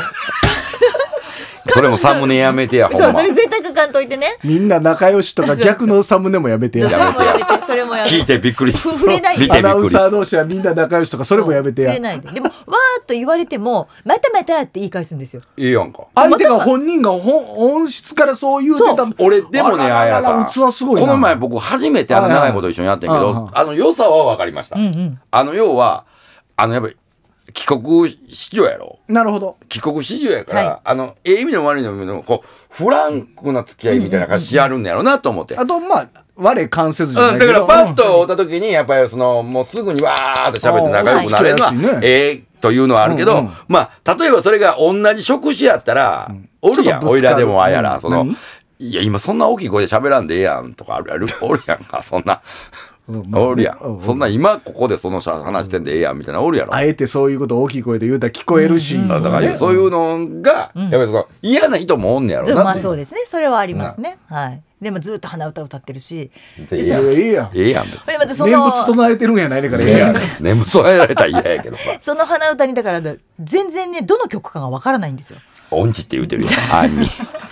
それもサムネやめてやほんま。 そうそれ絶対書かんといてね。 みんな仲良しとか逆のサムネもやめてや。 それもやめて。 聞いてびっくり。 アナウンサー同士はみんな仲良しとかそれもやめてや。 でもわーっと言われてもまたまたって言い返すんですよ。 いいやんか。 相手が本人が本質からそう言うてた。 俺でもねあやさん器すごいな。 この前僕初めて長いこと一緒にやってんけど良さは分かりました。要はやっぱり帰国子女やろ。 なるほど。 帰国子女やから、意味の悪いのもこうフランクな付き合いみたいな感じやるんやろうなと思って。 あと我関せずじゃないけど。 だからパッと会った時にやっぱりもうすぐにわーって喋って仲良くなれるのはというのはあるけど、例えばそれが同じ職種やったらおるやん。おいらでもあやらいや今そんな大きい声で喋らんでええやんとかおるやんかそんな。おるやん。そんな今ここでその話してんでええやんみたいなおるやろ。 あえてそういうことを大きい声で言うたら聞こえるし、 だからそういうのがやっぱりその嫌な人もおんねやろな。 まあそうですね。それはありますね。はい。でもずっと鼻歌歌ってるし。 ええやん。ええやん。念仏唱えてるんやないねからええやん。 念仏唱えられたら嫌やけど。 その鼻歌にだから全然ねどの曲かがわからないんですよ。 音痴って言うてるよ。あんに。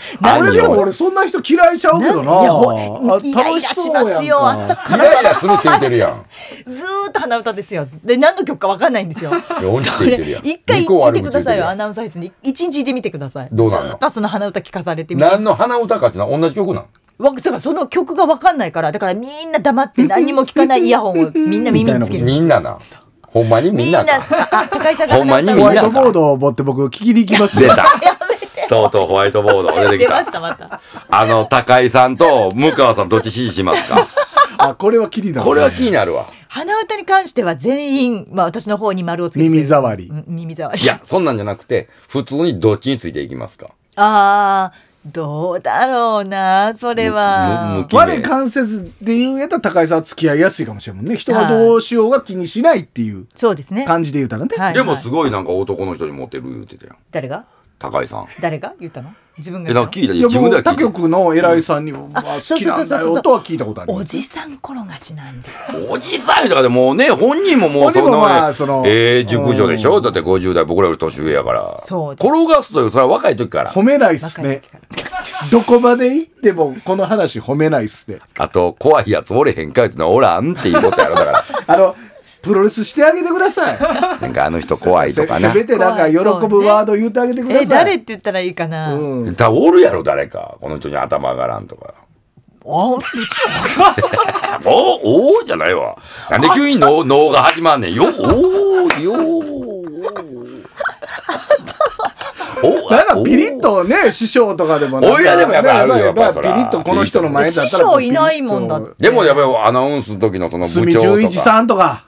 俺でも俺そんな人嫌いちゃうけどな。 いやイライラしますよ、朝かイライラするって言ってるやん。 ずーっと鼻歌ですよ。で何の曲かわかんないんですよ。 それ一回言ってくださいよ、アナウンサー室に一日いてみてください。ずーっとその鼻歌聞かされてみて。 何の鼻歌かってのは同じ曲なん？ だからその曲がわかんないから、だからみんな黙って何も聞かないイヤホンをみんな耳につけるんですよ。 みんなな。ほんまにみんなか。 高井さんがほんまにみんなホワイトボードを持って僕聞きに行きます出た。とうとうホワイトボード出てきた。 出ましたまた。 高井さんと向川さんどっち支持しますか？ あ、これは気になる。 これは気になるわ。 鼻歌に関しては全員、私の方に丸をつけて耳障り。 耳障り。 いや、そんなんじゃなくて、普通にどっちについていきますか？ どうだろうな、それは。 我関節で言うやったら高井さんは付き合いやすいかもしれんもんね。人がどうしようが気にしないっていう感じで言うたらね。 でもすごいなんか男の人にモテる言うてたやん。 誰が？ 高井さん。 誰が言ったの？自分が言ったの？聞いた。 いや自分では聞いた。 他局の偉いさんに好きなんだよとは聞いたことある。 おじさん転がしなんです。 おじさんとかでもうね、本人ももうその熟女でしょ。だって50代僕らより年上やから。転がすというそれは若い時から。 褒めないっすね。どこまで行ってもこの話褒めないっすね。 あと怖いやつおれへんかいってのはおらんっていうことやろ。だからプロレスしてあげてください。 なんかあの人怖いとかな。 せめてなんか喜ぶワード言ってあげてください。 誰って言ったらいいかな。 おるやろ誰か。この人に頭上がらんとか。おじゃないわ。なんで急に脳が始まんねん。 なんかピリッとね、師匠とかでもおいらでもやっぱあるよ。 ピリッとこの人の前だったら。 師匠いないもんだって。 でもやっぱりアナウンスの時のその部長とか。 住純一さんとか。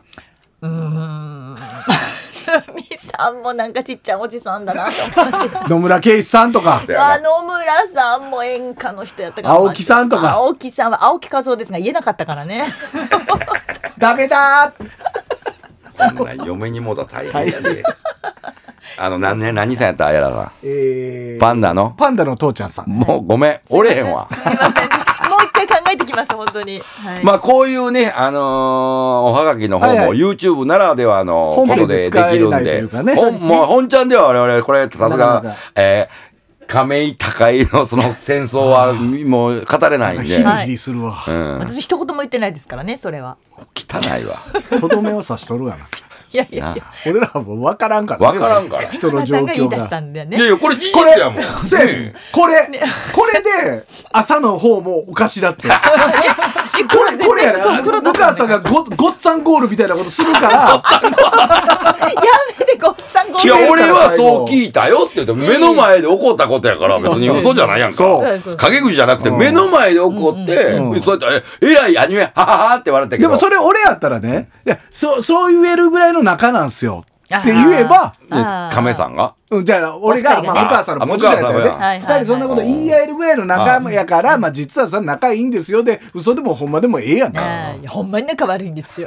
住さんもなんかちっちゃいおじさんだなと思って。 野村圭一さんとか。 野村さんも演歌の人やったから。 青木さんとか。 青木さんは青木和夫ですが言えなかったからね。 ダメだー。こんな嫁にもだ大変やで。何さんやったあやらさん。パンダの父ちゃんさん。 もうごめん、おれへんわ。 すみません。もう一回考えてきます、本当に。 まあこういうね、おはがきの方も YouTube ならではのことでできるんで、もう本ちゃんでは我々これさすが亀井高井のその戦争はもう語れないんで。 私一言も言ってないですからね、それは。 汚いわ。 とどめを刺しとるがな。 いやいやいや、 俺らはもう分からんからね。分からんから。 人の状況が。 いやいや、これ事実やもん。 これで朝の方もおかしだって。これやな。向川さんがごっつぁんゴールみたいなことするから。やめてごっつぁんゴール。 いや、俺はそう聞いたよって言って目の前で起こったことやから別に嘘じゃないやんか。陰口じゃなくて目の前で起こってそうやってえらいアニメはははって笑ったけど。 でもそれ俺やったらね、いやそう言えるぐらいの仲なんすよって言えば、 亀さんがじゃあ俺が向川さんのポジションやったよね。2人そんなこと言い合えるぐらいの仲やから、まあ実はさ仲いいんですよで嘘でもほんまでもええやんか。 ほんまに仲悪いんですよ。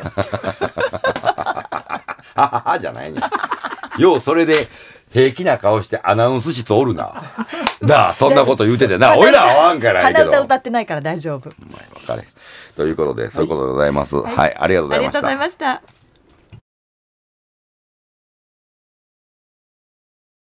はははじゃないね。ようそれで平気な顔してアナウンス室おるな。なあそんなこと言うててな。俺らは合わんからやけど。 鼻歌歌ってないから大丈夫。 ということでそういうことでございます。はい、ありがとうございました。 ありがとうございました。